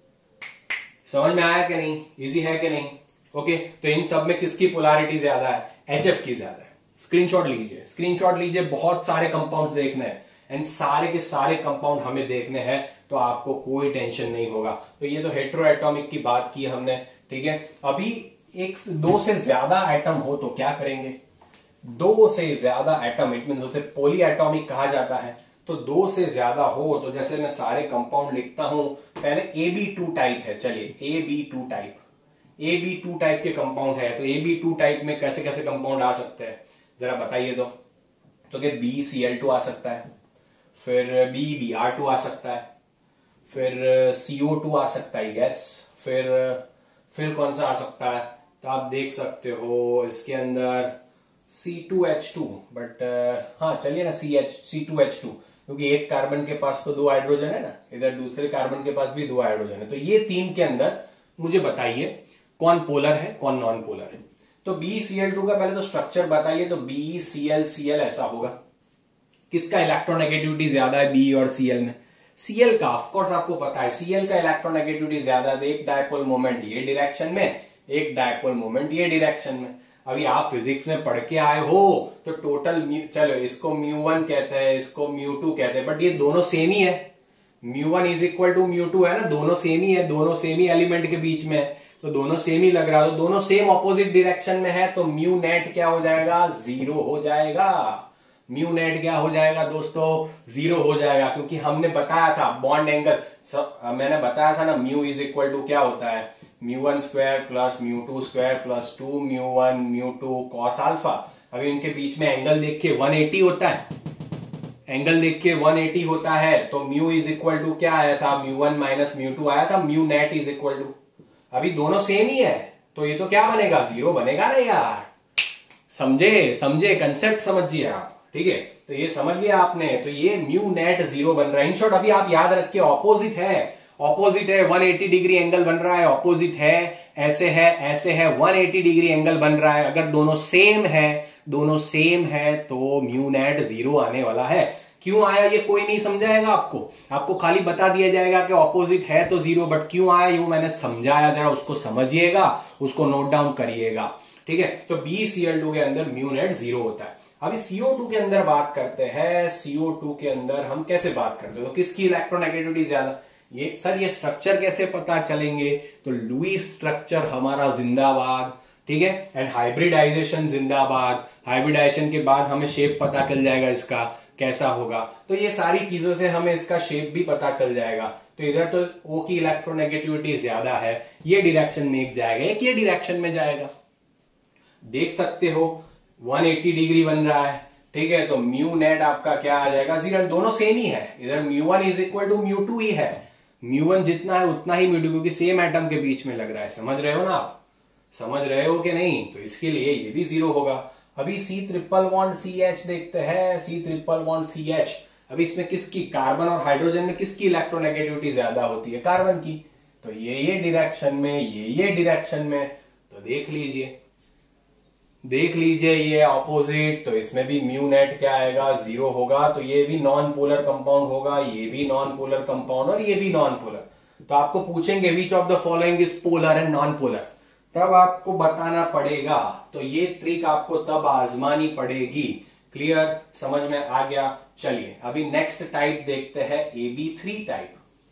समझ में आया कि नहीं, इजी है कि नहीं, ओके। तो इन सब में किसकी पोलैरिटी ज्यादा है, एचएफ की ज्यादा है। स्क्रीनशॉट लीजिए, स्क्रीनशॉट लीजिए, बहुत सारे कंपाउंड्स देखने हैं एंड सारे के सारे कंपाउंड हमें देखने हैं, तो आपको कोई टेंशन नहीं होगा। तो ये तो हेटेरो एटॉमिक की बात की हमने, ठीक है। अभी एक दो से ज्यादा एटम हो तो क्या करेंगे, दो से ज्यादा एटम, इट मीन उसे पॉली एटॉमिक कहा जाता है। तो दो से ज्यादा हो तो जैसे मैं सारे कंपाउंड लिखता हूं, पहले ए बी टू टाइप है, चलिए A B two type, A B two type के कंपाउंड है। तो ए बी टू टाइप में कैसे कैसे कंपाउंड आ सकते हैं जरा बताइए तो। तो कि बी सी एल टू आ सकता है, फिर बी बी आर टू आ सकता है, फिर सी ओ टू आ सकता है, यस। फिर फिर कौन सा आ सकता है, तो आप देख सकते हो इसके अंदर C two H two, but हाँ चलिए ना C H C two H two, क्योंकि एक कार्बन के पास तो दो हाइड्रोजन है ना, इधर दूसरे कार्बन के पास भी दो हाइड्रोजन है। तो ये तीन के अंदर मुझे बताइए कौन पोलर है कौन नॉन पोलर है। तो बी सी एल टू का पहले तो स्ट्रक्चर बताइए। तो B C L C L ऐसा होगा। किसका इलेक्ट्रोनेगेटिविटी ज्यादा है बी और सी एल में? सी एल का। ऑफ कोर्स आपको पता है सी एल का इलेक्ट्रोनेगेटिविटी ज्यादा है। तो एक डायपोल मोमेंट ये डायरेक्शन में, एक डायपोल मोमेंट ये डायरेक्शन में। अभी आप फिजिक्स में पढ़ के आए हो तो टोटल, चलो इसको म्यू वन कहते हैं, इसको म्यू टू कहते हैं, बट ये दोनों सेम ही है। Mu one is equal to mu two है ना, दोनों सेम ही है, दोनों सेम ही एलिमेंट के बीच में है, तो दोनों सेम ही लग रहा है। तो दोनों सेम ऑपोजिट डायरेक्शन में है, तो म्यू नेट क्या हो जाएगा? जीरो हो जाएगा। म्यू नेट क्या हो जाएगा दोस्तों? जीरो हो जाएगा, क्योंकि हमने बताया था बॉन्ड एंगल, मैंने बताया था ना म्यू इज इक्वल टू क्या होता है? Mu one square plus mu two square plus two mu one mu two cos alpha. अभी इनके बीच में एंगल देख के वन एटी होता है, एंगल देख के वन एटी होता है। तो म्यू इज इक्वल टू क्या आया था? Mu one minus mu two आया था। Mu net is equal to, अभी दोनों सेम ही है, तो ये तो क्या बनेगा? जीरो बनेगा ना यार। समझे समझे कंसेप्ट समझिए आप, ठीक है? तो ये समझ लिया आपने। तो ये म्यू नेट जीरो बन रहा है। इन शॉर्ट अभी आप याद रखिए ऑपोजिट है, ऑपोजिट है, वन एटी डिग्री एंगल बन रहा है, ऑपोजिट है, ऐसे है ऐसे है, वन एटी डिग्री एंगल बन रहा है। अगर दोनों सेम है, दोनों सेम है तो म्यू नेट जीरो आने वाला है। क्यों आया ये कोई नहीं समझाएगा आपको, आपको खाली बता दिया जाएगा कि ऑपोजिट है तो जीरो, बट क्यों आया ये मैंने समझाया, जरा उसको समझिएगा, उसको नोट डाउन करिएगा, ठीक है? तो बी सी एल टू के अंदर म्यू नेट जीरो होता है। अभी सी ओ टू के अंदर बात करते हैं। सी ओ टू के अंदर हम कैसे बात करते हैं? तो किसकी इलेक्ट्रोनेगेटिविटी ज्यादा? ये सर ये स्ट्रक्चर कैसे पता चलेंगे? तो लुईस स्ट्रक्चर हमारा जिंदाबाद, ठीक है? एंड हाइब्रिडाइजेशन जिंदाबाद। हाइब्रिडाइजेशन के बाद हमें शेप पता चल जाएगा इसका कैसा होगा। तो ये सारी चीजों से हमें इसका शेप भी पता चल जाएगा। तो इधर तो ओ की इलेक्ट्रोनेगेटिविटी ज्यादा है, ये डायरेक्शन में एक जाएगा, एक ये डायरेक्शन में जाएगा। देख सकते हो वन एटी डिग्री बन रहा है, ठीक है? तो म्यू नेट आपका क्या आ जाएगा? जीरो। दोनों सेम ही है, इधर mu one is equal to mu two ही है। म्यू वन जितना है उतना ही म्यू टू, क्योंकि सेम एटम के बीच में लग रहा है। समझ रहे हो ना आप? समझ रहे हो कि नहीं? तो इसके लिए ये भी जीरो होगा। अभी C triple bond C H देखते हैं। C triple bond C H, अभी इसमें किसकी, कार्बन और हाइड्रोजन में किसकी इलेक्ट्रोनेगेटिविटी ज्यादा होती है? कार्बन की। तो ये ये डायरेक्शन में, ये ये डायरेक्शन में, तो देख लीजिए देख लीजिए ये ऑपोजिट। तो इसमें भी म्यू नेट क्या आएगा? जीरो होगा। तो ये भी नॉन पोलर कंपाउंड होगा, ये भी नॉन पोलर कंपाउंड और ये भी नॉन पोलर। तो आपको पूछेंगे which of the following is polar and non polar, तब आपको बताना पड़ेगा। तो ये ट्रिक आपको तब आजमानी पड़ेगी। क्लियर? समझ में आ गया? चलिए अभी नेक्स्ट टाइप देखते हैं, ए बी थ्री टाइप।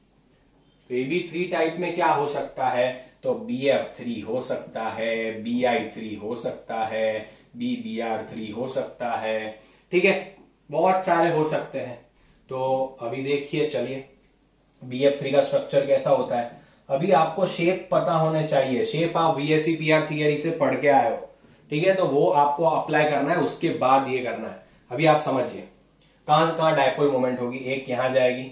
तो ए बी थ्री टाइप में क्या हो सकता है? तो बी एफ थ्री हो सकता है, बी आई थ्री हो सकता है, बी बी आर थ्री हो सकता है, ठीक है? बहुत सारे हो सकते हैं। तो अभी देखिए, चलिए बी एफ थ्री का स्ट्रक्चर कैसा होता है। अभी आपको शेप पता होने चाहिए। शेप आप V S C P R theory से पढ़ के आए हो, ठीक है? तो वो आपको अप्लाई करना है, उसके बाद ये करना है। अभी आप समझिए कहां से कहां डायपोल मोमेंट होगी। एक यहां जाएगी,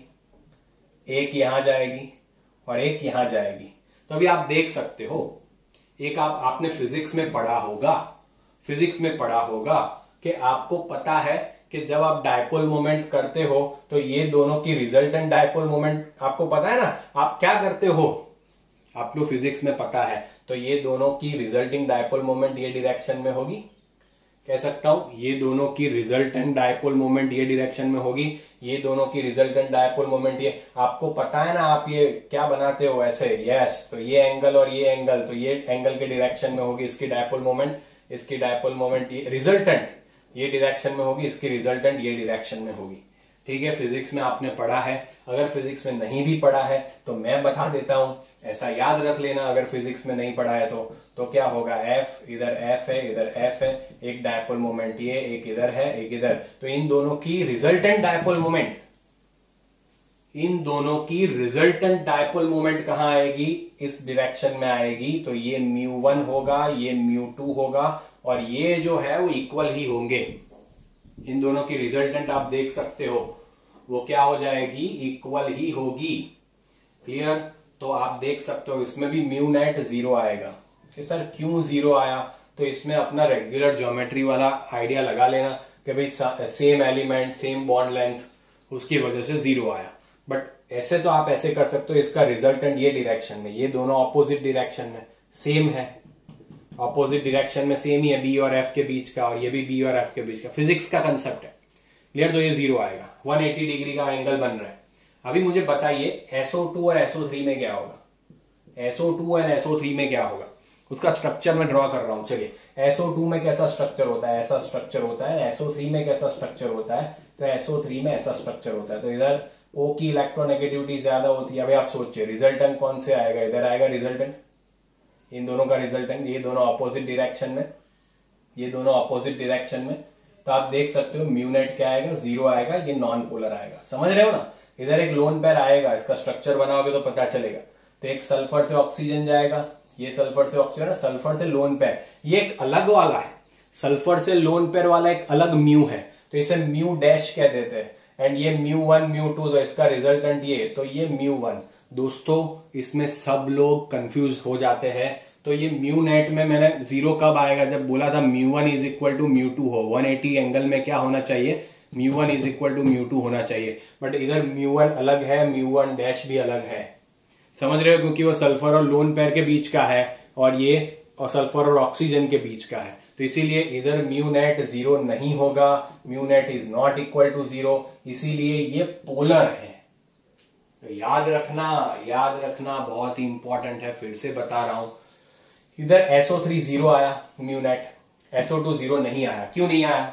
एक यहां जाएगी और एक यहां जाएगी। तो अभी आप देख सकते हो, एक आप आपने फिजिक्स में पढ़ा होगा, फिजिक्स में पढ़ा होगा कि आपको पता है कि जब आप डायपोल मोमेंट करते हो तो ये दोनों की रिजल्टेंट डायपोल मोमेंट आपको पता है ना। आप क्या करते हो, आपको फिजिक्स में पता है। तो ये दोनों की रिजल्टिंग डायपोल मोमेंट ये डायरेक्शन में होगी, कह सकता हूं ये दोनों की रिजल्टेंट डायपोल मोमेंट ये डायरेक्शन में होगी, ये दोनों की रिजल्टेंट डायपोल मोमेंट ये। आपको पता है ना, आप ये क्या बनाते हो ऐसे, यस। तो ये एंगल और ये एंगल, तो ये एंगल के डायरेक्शन में होगी इसकी डायपोल मोमेंट, इसकी डायपोल मोमेंट ये रिजल्टेंट ये डायरेक्शन में होगी, इसकी रिजल्टेंट ये डायरेक्शन में होगी, ठीक है? फिजिक्स में आपने पढ़ा है। अगर फिजिक्स में नहीं भी पढ़ा है तो मैं बता देता हूं, ऐसा याद रख लेना। अगर फिजिक्स में नहीं पढ़ा है तो तो क्या होगा, एफ, इधर एफ है, इधर एफ है, एक डायपोल मोमेंट ये, एक इधर है, एक इधर। तो इन दोनों की रिजल्टेंट डायपोल मोमेंट, इन दोनों की रिजल्टेंट डायपोल मोमेंट कहां आएगी? इस डायरेक्शन में आएगी। तो ये म्यू वन होगा, ये म्यू टू होगा और ये जो है वो इक्वल ही होंगे। इन दोनों की रिजल्टेंट आप देख सकते हो, वो क्या हो जाएगी? इक्वल ही होगी। क्लियर? तो आप देख सकते हो इसमें भी म्यू नेट जीरो आएगा। कि सर क्यों जीरो आया? तो इसमें अपना रेगुलर ज्योमेट्री वाला आइडिया लगा लेना कि भाई same element same bond length, उसकी वजह से जीरो आया। बट ऐसे तो आप ऐसे कर सकते हो, इसका रिजल्टेंट ये डायरेक्शन में, ये दोनों ऑपोजिट डायरेक्शन में सेम है, ऑपोजिट डायरेक्शन में सेम ही है बी और एफ के बीच का, और ये भी बी और एफ के बीच का, फिजिक्स का कंसेप्ट है, क्लियर। तो ये जीरो आएगा, एक सौ अस्सी डिग्री का एंगल बन रहा है। अभी मुझे बताइए एस ओ टू और एस ओ थ्री में क्या होगा, S O two and S O three में क्या होगा, उसका स्ट्रक्चर मैं ड्रॉ कर रहा हूं। चलिए, एस ओ टू में कैसा स्ट्रक्चर होता है, ऐसा स्ट्रक्चर होता है, एस ओ थ्री में कैसा स्ट्रक्चर होता है, तो एस ओ थ्री में ऐसा स्ट्रक्चर होता है। तो इधर O की इलेक्ट्रोनेगेटिविटी ज्यादा होती है। अभी आप सोचिए रिजल्टेंट कौन से आएगा, इधर आएगा रिजल्टेंट, इन दोनों का रिजल्टेंट, ये दोनों अपोजिट डायरेक्शन में, ये दोनों अपोजिट डायरेक्शन में, तो आप देख सकते हो म्यू नेट क्या आएगा, जीरो आएगा, ये नॉन पोलर आएगा। समझ रहे हो ना, इधर एक लोन पेयर आएगा, इसका स्ट्रक्चर बनाओगे तो पता चलेगा। तो एक सल्फर से ऑक्सीजन जाएगा, ये सल्फर से ऑक्सीजन, सल्फर से लोन पेयर, ये एक अलग वाला है, सल्फर से लोन पेयर वाला एक अलग म्यू है, तो इसे म्यू डैश कह देते हैं। एंड ये म्यू वन म्यू टू, तो इसका रिजल्टेंट ये, तो ये म्यू वन। दोस्तों इसमें सब लोग कंफ्यूज हो जाते हैं। तो ये म्यू नेट में मैंने जीरो कब आएगा, जब बोला था mu one is equal to mu two हो, एक सौ अस्सी एंगल में क्या होना चाहिए, mu one is equal to mu two होना चाहिए। बट इधर म्यू वन अलग है, म्यू वन डैश भी अलग है, समझ रहे हो, क्योंकि वो सल्फर और लोन पेयर के बीच का है, और ये और सल्फर और ऑक्सीजन के बीच का है। तो इसीलिए इधर म्यू नेट जीरो नहीं होगा, mu net is not equal to zero, इसीलिए ये पोलर है। तो याद रखना, याद रखना बहुत ही इंपॉर्टेंट है, फिर से बता रहा हूं। इधर एस ओ थ्री जीरो आया mu net, S O two zero नहीं आया। क्यों नहीं आया,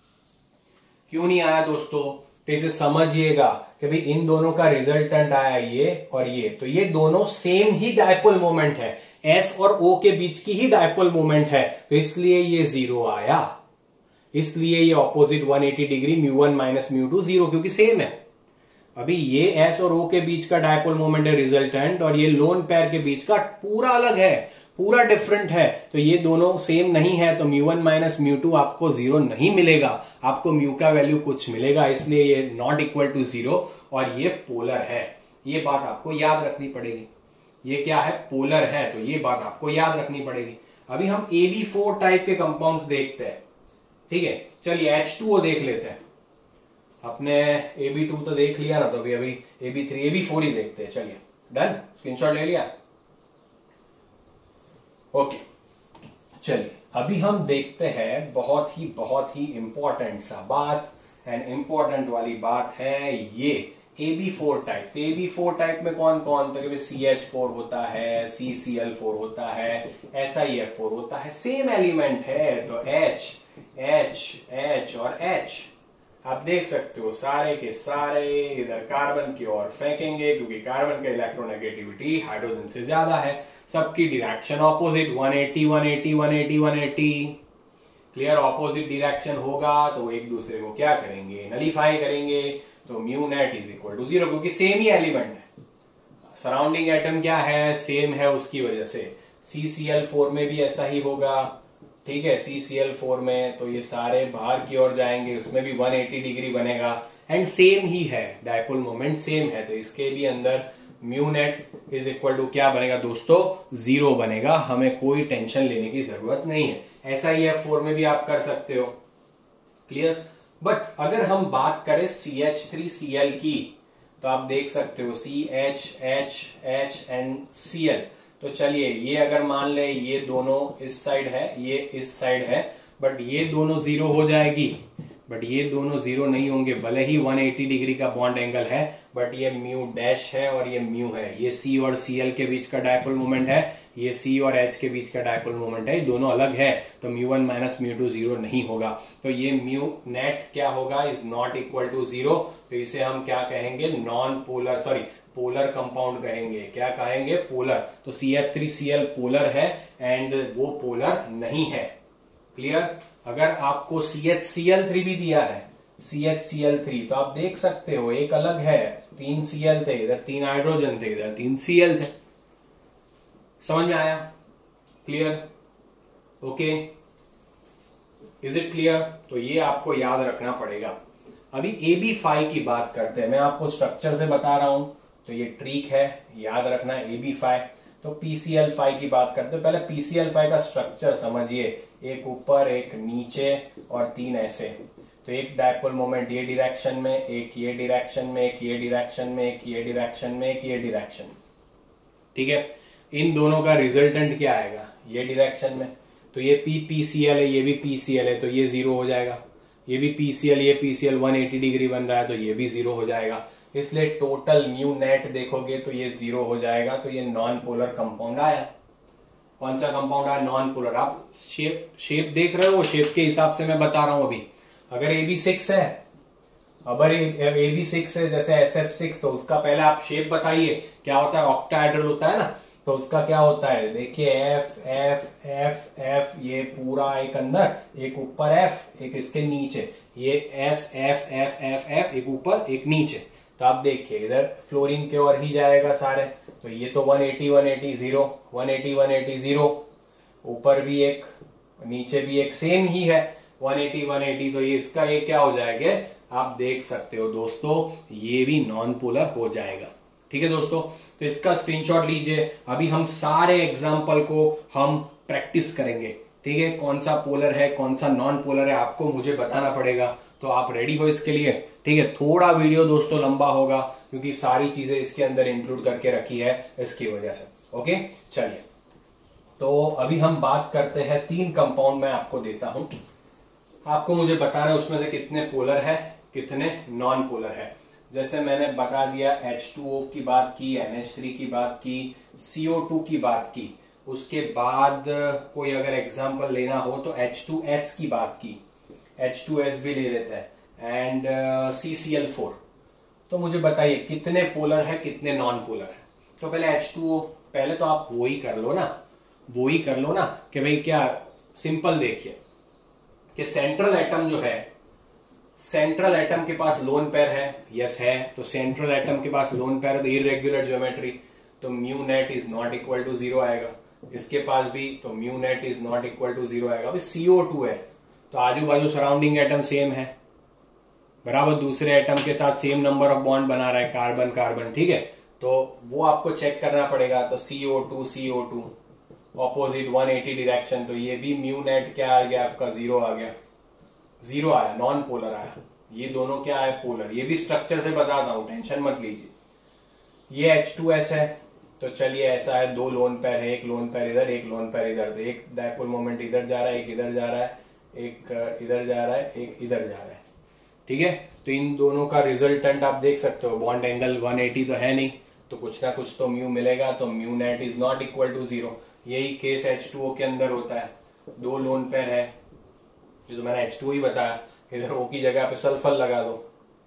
क्यों नहीं आया दोस्तों, तो इसे समझिएगा कि भाई इन दोनों का रिजल्टेंट आया ये और ये, तो ये दोनों सेम ही डायपोल मोमेंट है, एस और ओ के बीच की ही डायपोल मोमेंट है, तो इसलिए ये जीरो आया। इसलिए ये ऑपोजिट एक सौ अस्सी degree mu one minus mu two zero, क्योंकि सेम है। अभी ये एस और ओ के बीच का डायपोल मोमेंट है रिजल्टेंट, और ये लोन पेयर के बीच का पूरा अलग है, पूरा डिफरेंट है। तो ये दोनों सेम नहीं है, तो mu one minus mu two आपको जीरो नहीं मिलेगा, आपको म्यू का वैल्यू कुछ मिलेगा, इसलिए ये नॉट इक्वल टू जीरो, और ये पोलर है। ये बात आपको याद रखनी पड़ेगी, ये क्या है, पोलर है, तो ये बात आपको याद रखनी पड़ेगी। अभी हम ए बी फोर टाइप के कंपाउंड्स देखते हैं, ठीक है। चलिए एच टू ओ देख लेते हैं, अपने ए बी टू तो देख लिया ना, तो अभी अभी A B three A B four ही देखते हैं। चलिए डन, स्क्रीनशॉट ले लिया, ओके। चलिए अभी हम देखते हैं बहुत ही बहुत ही इंपॉर्टेंट सा बात, एंड इंपॉर्टेंट वाली बात है ये ए बी फोर टाइप। तो ए बी फोर टाइप में कौन कौन, तो सी एच फोर होता है, सी सी एल फोर होता है, एस आई एफ फोर होता है, सेम एलिमेंट है, तो H H H और H आप देख सकते हो सारे के सारे इधर कार्बन की ओर फेंकेंगे, क्योंकि कार्बन का इलेक्ट्रोनेगेटिविटी हाइड्रोजन से ज्यादा है, सबकी डायरेक्शन ऑपोजिट, एक सौ अस्सी एक सौ अस्सी एक सौ अस्सी एक सौ अस्सी, क्लियर। ऑपोजिट डायरेक्शन होगा तो एक दूसरे को क्या करेंगे, नलीफाई करेंगे, तो mu net is equal to zero, क्योंकि सेम ही एलिमेंट है, सराउंडिंग एटम क्या है, सेम है, उसकी वजह से। सी सी एल फोर में भी ऐसा ही होगा, ठीक है। सी सी एल फोर में तो ये सारे बाहर की ओर जाएंगे, उसमें भी एक सौ अस्सी डिग्री बनेगा, एंड सेम ही है, डायपोल मोमेंट सेम है, तो इसके भी अंदर mu net is equal to क्या बनेगा दोस्तों, जीरो बनेगा, हमें कोई टेंशन लेने की जरूरत नहीं है। ऐसा ही एफ फोर में भी आप कर सकते हो, क्लियर। बट अगर हम बात करें C H three C L की, तो आप देख सकते हो C H H H and C L. तो चलिए ये अगर मान ले ये दोनों इस साइड है, ये इस साइड है, बट ये दोनों जीरो हो जाएगी, बट ये दोनों जीरो नहीं होंगे, भले ही एक सौ अस्सी डिग्री का बॉन्ड एंगल है, बट ये म्यू डैश है और ये म्यू है, ये सी और सी एल के बीच का डायपोल मोमेंट है, ये सी और एच के बीच का डायपोल मोमेंट है, दोनों अलग है, तो mu one minus mu two zero नहीं होगा, तो ये म्यू नेट क्या होगा, is not equal to zero. तो इसे हम क्या कहेंगे, non polar, sorry polar compound कहेंगे, क्या कहेंगे, पोलर। तो C H three C L polar है एंड वो पोलर नहीं है, क्लियर। अगर आपको C H C L three भी दिया है, C H C L three, तो आप देख सकते हो एक अलग है, तीन सी एल थे इधर, तीन हाइड्रोजन थे इधर, तीन सी एल थे, समझ में आया, clear, okay, is it clear. तो ये आपको याद रखना पड़ेगा। अभी ए बी फाइव की बात करते हैं, मैं आपको स्ट्रक्चर से बता रहा हूं, तो ये ट्रिक है, याद रखना ए बी फाइव। तो पीसीएल फाइव की बात करते हैं। पहले पीसीएल फाइव का स्ट्रक्चर समझिए, एक ऊपर एक नीचे और तीन ऐसे। तो एक डायपोल मोमेंट ये डायरेक्शन में, एक ये डायरेक्शन में, एक ये डायरेक्शन में, एक ये डायरेक्शन में, एक ये डायरेक्शन। ठीक है, इन दोनों का रिजल्टेंट क्या आएगा, ये डायरेक्शन में। तो ये पी पीसीएल है, ये भी पीसीएल है, तो ये जीरो हो जाएगा। ये भी पीसीएल, ये पीसीएल एक सौ अस्सी डिग्री बन रहा है, तो ये भी जीरो हो जाएगा। इसलिए टोटल म्यू नेट देखोगे तो ये जीरो हो जाएगा। तो ये नॉन पोलर कंपाउंड आया। कौन सा कंपाउंड आया, नॉन पोलर। आप शेप शेप देख रहे हो, शेप के हिसाब से मैं बता रहा हूं। अभी अगर ए बी सिक्स है, अगर ए बी सिक्स है जैसे एस एफ सिक्स, तो उसका पहले आप शेप बताइए क्या होता है। ऑक्टाहेड्रल होता है ना, तो उसका क्या होता है, देखिए एफ एफ एफ एफ, ये पूरा एक अंदर, एक ऊपर एफ, एक इसके नीचे, ये S F F F F, एक ऊपर एक नीचे। तो आप देखिए इधर फ्लोरीन के ओर ही जाएगा सारे। तो ये तो एक सौ अस्सी एक सौ अस्सी जीरो, एक सौ अस्सी एक सौ अस्सी जीरो, ऊपर भी एक नीचे भी एक सेम ही है एक सौ अस्सी एक सौ अस्सी। तो ये इसका ये क्या हो जाएगा, आप देख सकते हो दोस्तों, ये भी नॉन पोलर हो जाएगा। ठीक है दोस्तों, तो इसका स्क्रीनशॉट लीजिए। अभी हम सारे एग्जाम्पल को हम प्रैक्टिस करेंगे। ठीक है, कौन सा पोलर है कौन सा नॉन पोलर है आपको मुझे बताना पड़ेगा। तो आप रेडी हो इसके लिए। ठीक है, थोड़ा वीडियो दोस्तों लंबा होगा क्योंकि सारी चीजें इसके अंदर इंक्लूड करके रखी है इसकी वजह से। ओके, चलिए तो अभी हम बात करते हैं, तीन कंपाउंड मैं आपको देता हूं, आपको मुझे बताना है उसमें से कितने पोलर है कितने नॉन पोलर है। जैसे मैंने बता दिया एच टू ओ की बात की, एन एच थ्री की बात की, सी ओ टू की बात की। उसके बाद कोई अगर एग्जांपल लेना हो तो एच टू एस की बात की, एच टू एस भी ले लेते हैं, and C C L four. तो मुझे बताइए कितने पोलर है कितने नॉन पोलर है। तो पहले एच टू ओ, पहले तो आप वो ही कर लो ना, वो ही कर लो ना कि भाई क्या, सिंपल देखिए कि सेंट्रल एटम जो है, सेंट्रल एटम के पास लोन पेयर है, यस है। तो सेंट्रल एटम के पास लोन पेयर है तो इरेगुलर ज्योमेट्री, तो mu net is not equal to zero आएगा। इसके पास भी तो mu net is not equal to zero आएगा। अभी सी ओ टू है तो आजू बाजू सराउंडिंग एटम सेम है, बराबर दूसरे एटम के साथ सेम नंबर ऑफ बॉन्ड बना रहा है, कार्बन कार्बन। ठीक है, तो वो आपको चेक करना पड़ेगा। तो C O two C O two opposite एक सौ अस्सी डायरेक्शन, तो ये भी म्यू नेट क्या आ गया आपका, जीरो आ गया, जीरो आया, नॉन पोलर आया। ये दोनों क्या है, पोलर। ये भी स्ट्रक्चर से बताता हूं, टेंशन मत लीजिए। ये एच टू एस है, तो चलिए ऐसा है, दो लोन पेयर है, एक लोन पेयर इधर एक लोन पेयर इधर। तो एक डायपोल मोमेंट इधर जा रहा है, एक इधर जा रहा है, एक इधर जा रहा है, एक इधर जा रहा है। ठीक है, तो इन दोनों का रिजल्टेंट आप देख सकते हो, बॉन्ड एंगल एक सौ अस्सी तो है नहीं, तो कुछ ना कुछ तो म्यू मिलेगा। तो mu net is not equal to zero. यही केस एच टू ओ के अंदर होता है, दो लोन पेयर है, जो तो मैंने एच टू ही बताया, इधर ओ की जगह पे सल्फर लगा दो।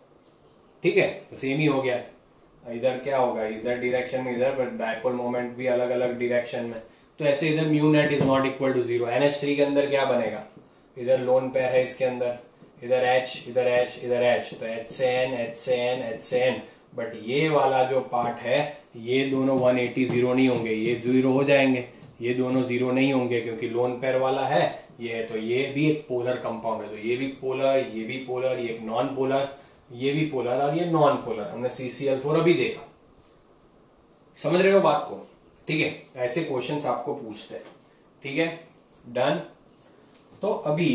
ठीक है, तो सेम ही हो गया। इधर क्या होगा, इधर डायरेक्शन में इधर, बट डायपोल मोमेंट भी अलग अलग डायरेक्शन में। तो ऐसे इधर mu net is not equal to zero. N H three के अंदर क्या बनेगा, इधर लोन पेयर है इसके अंदर, इधर H इधर H इधर H, तो H से N H से N H से N। बट ये वाला जो पार्ट है, ये दोनों एक सौ अस्सी जीरो नहीं होंगे, ये जीरो हो जाएंगे। ये दोनों जीरो नहीं होंगे क्योंकि लोन पेयर वाला है ये है, तो ये भी एक पोलर कंपाउंड है। तो ये भी पोलर, ये भी पोलर, ये एक नॉन पोलर, ये भी पोलर और ये नॉन पोलर। हमने सी सी एल फोर अभी देखा, समझ रहे हो बात को। ठीक है, ऐसे क्वेश्चंस आपको पूछते हैं। ठीक है, डन। तो अभी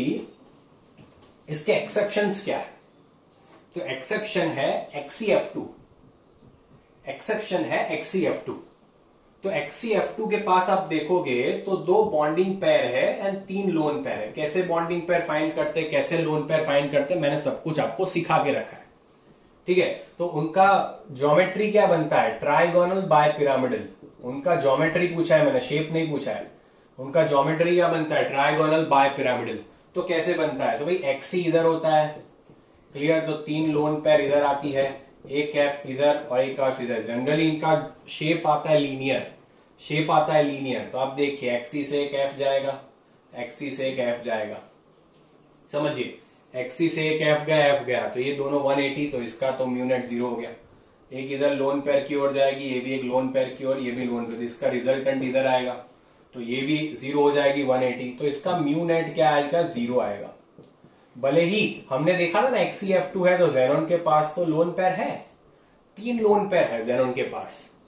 इसके एक्सेप्शंस क्या है, तो एक्सेप्शन है X C F two, exception है एक्स सी एफ टू। तो एक्स सी एफ टू के पास आप देखोगे तो दो बॉन्डिंग पेयर है एंड तीन लोन पेयर है। कैसे बॉन्डिंग पेयर फाइंड करते, कैसे लोन पेयर फाइंड करते, मैंने सब कुछ आपको सिखा के रखा है। ठीक है, तो उनका ज्योमेट्री क्या बनता है, ट्राइगोनल बाय पिरामिडल। उनका ज्योमेट्री पूछा है मैंने, शेप नहीं पूछा है। उनका ज्योमेट्री क्या बनता है, ट्राइगोनल बाय पिरामिडल। तो कैसे बनता है, तो भाई एक्सी इधर होता है, क्लियर। तो तीन लोन पेयर इधर आती है, एक एफ इधर और एक एफ इधर। जनरली इनका शेप आता है लीनियर, शेप आता है लीनियर। तो आप देखिए एक्सी से एक एफ जाएगा, एक्सी से एक एफ जाएगा, समझिए एक्सी से एक एफ गया, एफ गया, तो ये दोनों एक सौ अस्सी, तो इसका तो म्यू नेट जीरो हो गया। एक इधर लोन पेयर की ओर जाएगी, ये भी एक लोन पेयर की ओर, ये भी लोन पेयर, इसका रिजल्टेंट इधर आएगा, तो ये भी जीरो हो जाएगी एक सौ अस्सी। तो इसका म्यू नेट क्या आएगा, जीरो आएगा। भले ही हमने देखा था ना एक्स सी एफ टू है, तो जेनॉन के पास तो लोन पेयर है, तीन लोन पेयर है जेनॉन के पास।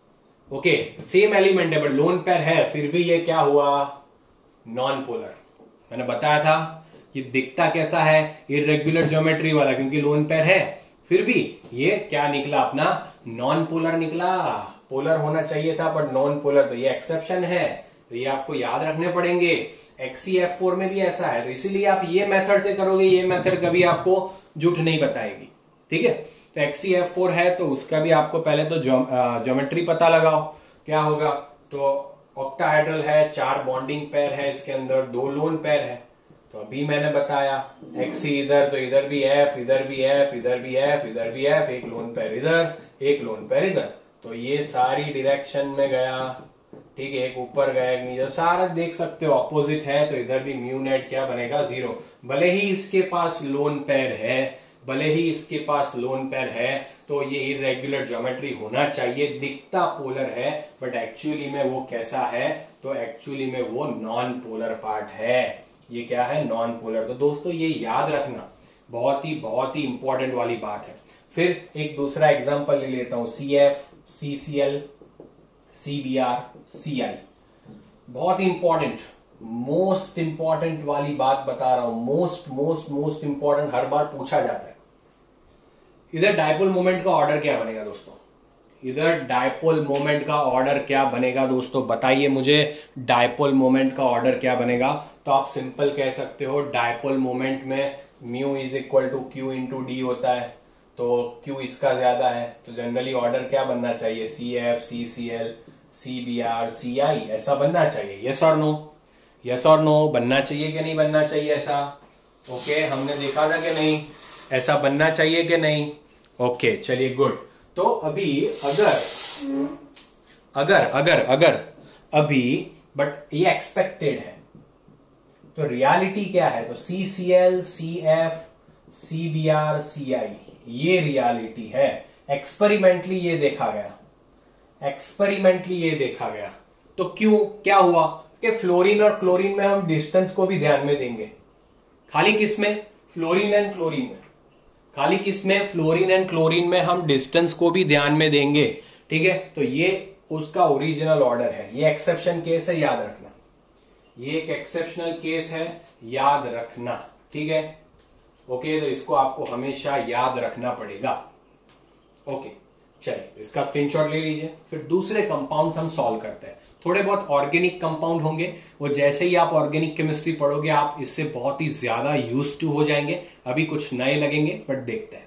ओके, सेम एलिमेंट है बट लोन पेयर है, फिर भी ये क्या हुआ, नॉन पोलर। मैंने बताया था ये दिखता कैसा है, इरेगुलर ज्योमेट्री वाला, क्योंकि लोन पेयर है, फिर भी ये क्या निकला अपना, नॉन पोलर निकला। पोलर होना चाहिए था बट नॉन पोलर, तो ये एक्सेप्शन है, तो ये आपको याद रखने पड़ेंगे। एक्स सी एफ फोर में भी ऐसा है, तो इसीलिए आप ये मेथड से करोगे, ये मेथड कभी आपको झूठ नहीं बताएगी, ठीक है। तो एक्स सी एफ फोर है तो उसका भी आपको पहले तो ज्योमेट्री पता लगाओ क्या होगा। तो ऑक्टाहेड्रल है, चार बॉन्डिंग पेयर है इसके अंदर, दो लोन पेयर है। तो अभी मैंने बताया एक्स सी इधर, तो इधर भी एफ, इधर भी एफ, इधर भी एफ, इधर भी एफ, एक लोन पेयर इधर, एक लोन पेयर इधर, तो ये सारी डायरेक्शन में गया, ठीक है। एक ऊपर गया, एक नीचे, सारा देख सकते हो ऑपोजिट है, तो इधर भी म्यू नेट क्या बनेगा, जीरो। भले ही इसके पास लोन पेयर है, भले ही इसके पास लोन पेयर है, तो ये इरेगुलर ज्योमेट्री होना चाहिए, दिखता पोलर है बट एक्चुअली में वो कैसा है, तो एक्चुअली में वो नॉन पोलर पार्ट है। ये क्या है, नॉन पोलर। तो दोस्तों ये याद रखना, बहुत ही बहुत ही इंपॉर्टेंट वाली बात है। फिर एक दूसरा एग्जांपल ले लेता हूं, C F, C C L, C B R, C I. बहुत ही इंपॉर्टेंट, मोस्ट इंपॉर्टेंट वाली बात बता रहा हूं, मोस्ट मोस्ट मोस्ट इंपॉर्टेंट, हर बार पूछा जाता है। इधर डायपोल मोमेंट का ऑर्डर क्या बनेगा दोस्तों, इधर डायपोल मोमेंट का ऑर्डर क्या बनेगा दोस्तों, बताइए मुझे, डायपोल मोमेंट का ऑर्डर क्या बनेगा। तो आप सिंपल कह सकते हो, डायपोल मोमेंट में mu is equal to Q into D होता है, तो क्यू इसका ज्यादा है, तो जनरली ऑर्डर क्या बनना चाहिए, C F, C C L, C B R, C I, ऐसा बनना चाहिए। यस और नो, यस और नो, बनना चाहिए कि नहीं बनना चाहिए ऐसा, ओके okay, हमने देखा था कि नहीं, ऐसा बनना चाहिए कि नहीं, ओके okay, चलिए गुड। तो अभी अगर अगर अगर अगर अभी बट ये एक्सपेक्टेड है, तो रियलिटी क्या है, तो C C L, C F, C B R, C I, ये रियलिटी है। एक्सपेरिमेंटली ये देखा गया, एक्सपेरिमेंटली ये देखा गया। तो क्यों, क्या हुआ कि फ्लोरीन और क्लोरीन में हम डिस्टेंस को भी ध्यान में देंगे, खाली किसमें, फ्लोरीन एंड क्लोरीन में, खाली किसमें, फ्लोरीन एंड क्लोरीन में हम डिस्टेंस को भी ध्यान में देंगे, ठीक है। तो ये उसका ओरिजिनल ऑर्डर है, ये एक्सेप्शन केस है, याद रखना, ये एक एक्सेप्शनल केस है, याद रखना, ठीक है। ओके, तो इसको आपको हमेशा याद रखना पड़ेगा। ओके, चलिए इसका स्क्रीनशॉट ले लीजिए। फिर दूसरे कंपाउंड हम सॉल्व करते हैं। थोड़े बहुत ऑर्गेनिक कंपाउंड होंगे, वो जैसे ही आप ऑर्गेनिक केमिस्ट्री पढ़ोगे आप इससे बहुत ही ज्यादा यूज टू हो जाएंगे। अभी कुछ नए लगेंगे बट देखते हैं,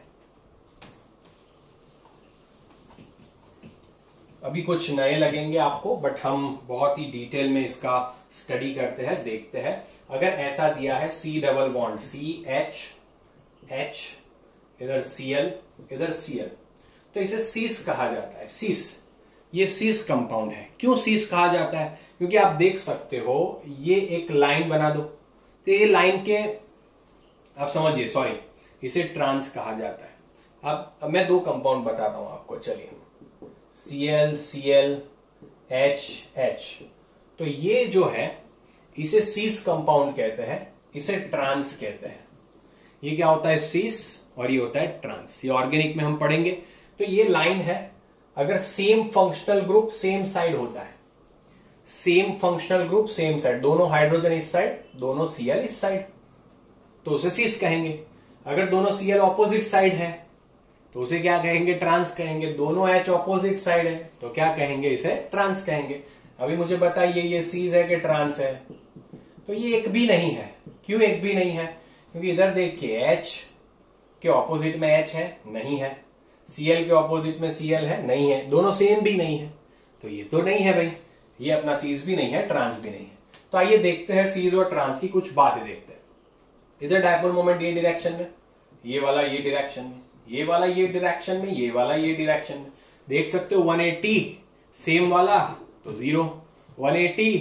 अभी कुछ नए लगेंगे आपको, बट हम बहुत ही डिटेल में इसका स्टडी करते हैं, देखते हैं। अगर ऐसा दिया है C double bond, C H H, इधर सी एल, इधर सी एल, तो इसे सीस कहा जाता है, सीस। ये सीस कंपाउंड है। क्यों सीस कहा जाता है, क्योंकि आप देख सकते हो ये एक लाइन बना दो, तो ये लाइन के आप समझिए, सॉरी इसे ट्रांस कहा जाता है। अब, अब मैं दो कंपाउंड बताता हूं आपको, चलिए C L, C L, H H, तो ये जो है इसे सीस कंपाउंड कहते हैं, इसे ट्रांस कहते हैं। ये क्या होता है, सीस, और ये होता है ट्रांस। ये ऑर्गेनिक में हम पढ़ेंगे। तो ये लाइन है, अगर same functional group same side होता है, same functional group same side, दोनों हाइड्रोजन इस साइड, दोनों सीएल इस साइड, तो उसे सीस कहेंगे। अगर दोनों सीएल ऑपोजिट साइड है तो उसे क्या कहेंगे, ट्रांस कहेंगे। दोनों एच ऑपोजिट साइड है तो क्या कहेंगे, इसे ट्रांस कहेंगे। अभी मुझे बताइए ये सीस है कि ट्रांस है, तो ये एक भी नहीं है। क्यों एक भी नहीं है, क्योंकि इधर देखिए एच के ऑपोजिट में एच है, नहीं है, सीएल के ऑपोजिट में सीएल है, नहीं है, दोनों सेम भी नहीं है, तो ये तो नहीं है भाई, ये अपना सीस भी नहीं है, ट्रांस भी नहीं है। तो आइए देखते हैं सीस और ट्रांस की कुछ बातें देखते हैं। इधर डायपोल मोमेंट ये डायरेक्शन में, ये वाला ये डायरेक्शन में, ये वाला ये डायरेक्शन में, ये वाला ये डायरेक्शन में। देख सकते हो वन एटी सेम वाला तो जीरो, वन एटी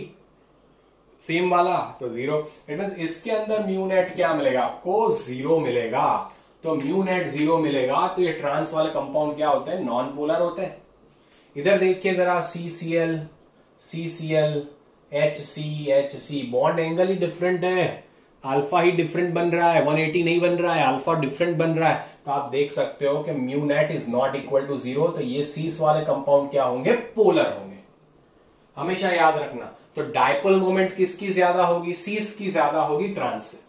सेम वाला तो जीरो। इट मींस इसके अंदर म्यू नेट क्या मिलेगा आपको, जीरो मिलेगा। तो म्यू नेट जीरो मिलेगा, तो ये ट्रांस वाले कंपाउंड क्या होते हैं, नॉन पोलर होते हैं। इधर देखिए जरा, C C L, C C L, H C, H C, bond angle ही डिफरेंट है, अल्फा ही डिफरेंट बन रहा है, वन एटी नहीं बन रहा है, अल्फा डिफरेंट बन रहा है। तो आप देख सकते हो कि mu net is not equal to zero. तो ये सीस वाले कंपाउंड क्या होंगे, पोलर होंगे। हमेशा याद रखना। तो डायपोल मोमेंट किसकी ज्यादा होगी? सीस की ज्यादा होगी ट्रांस से,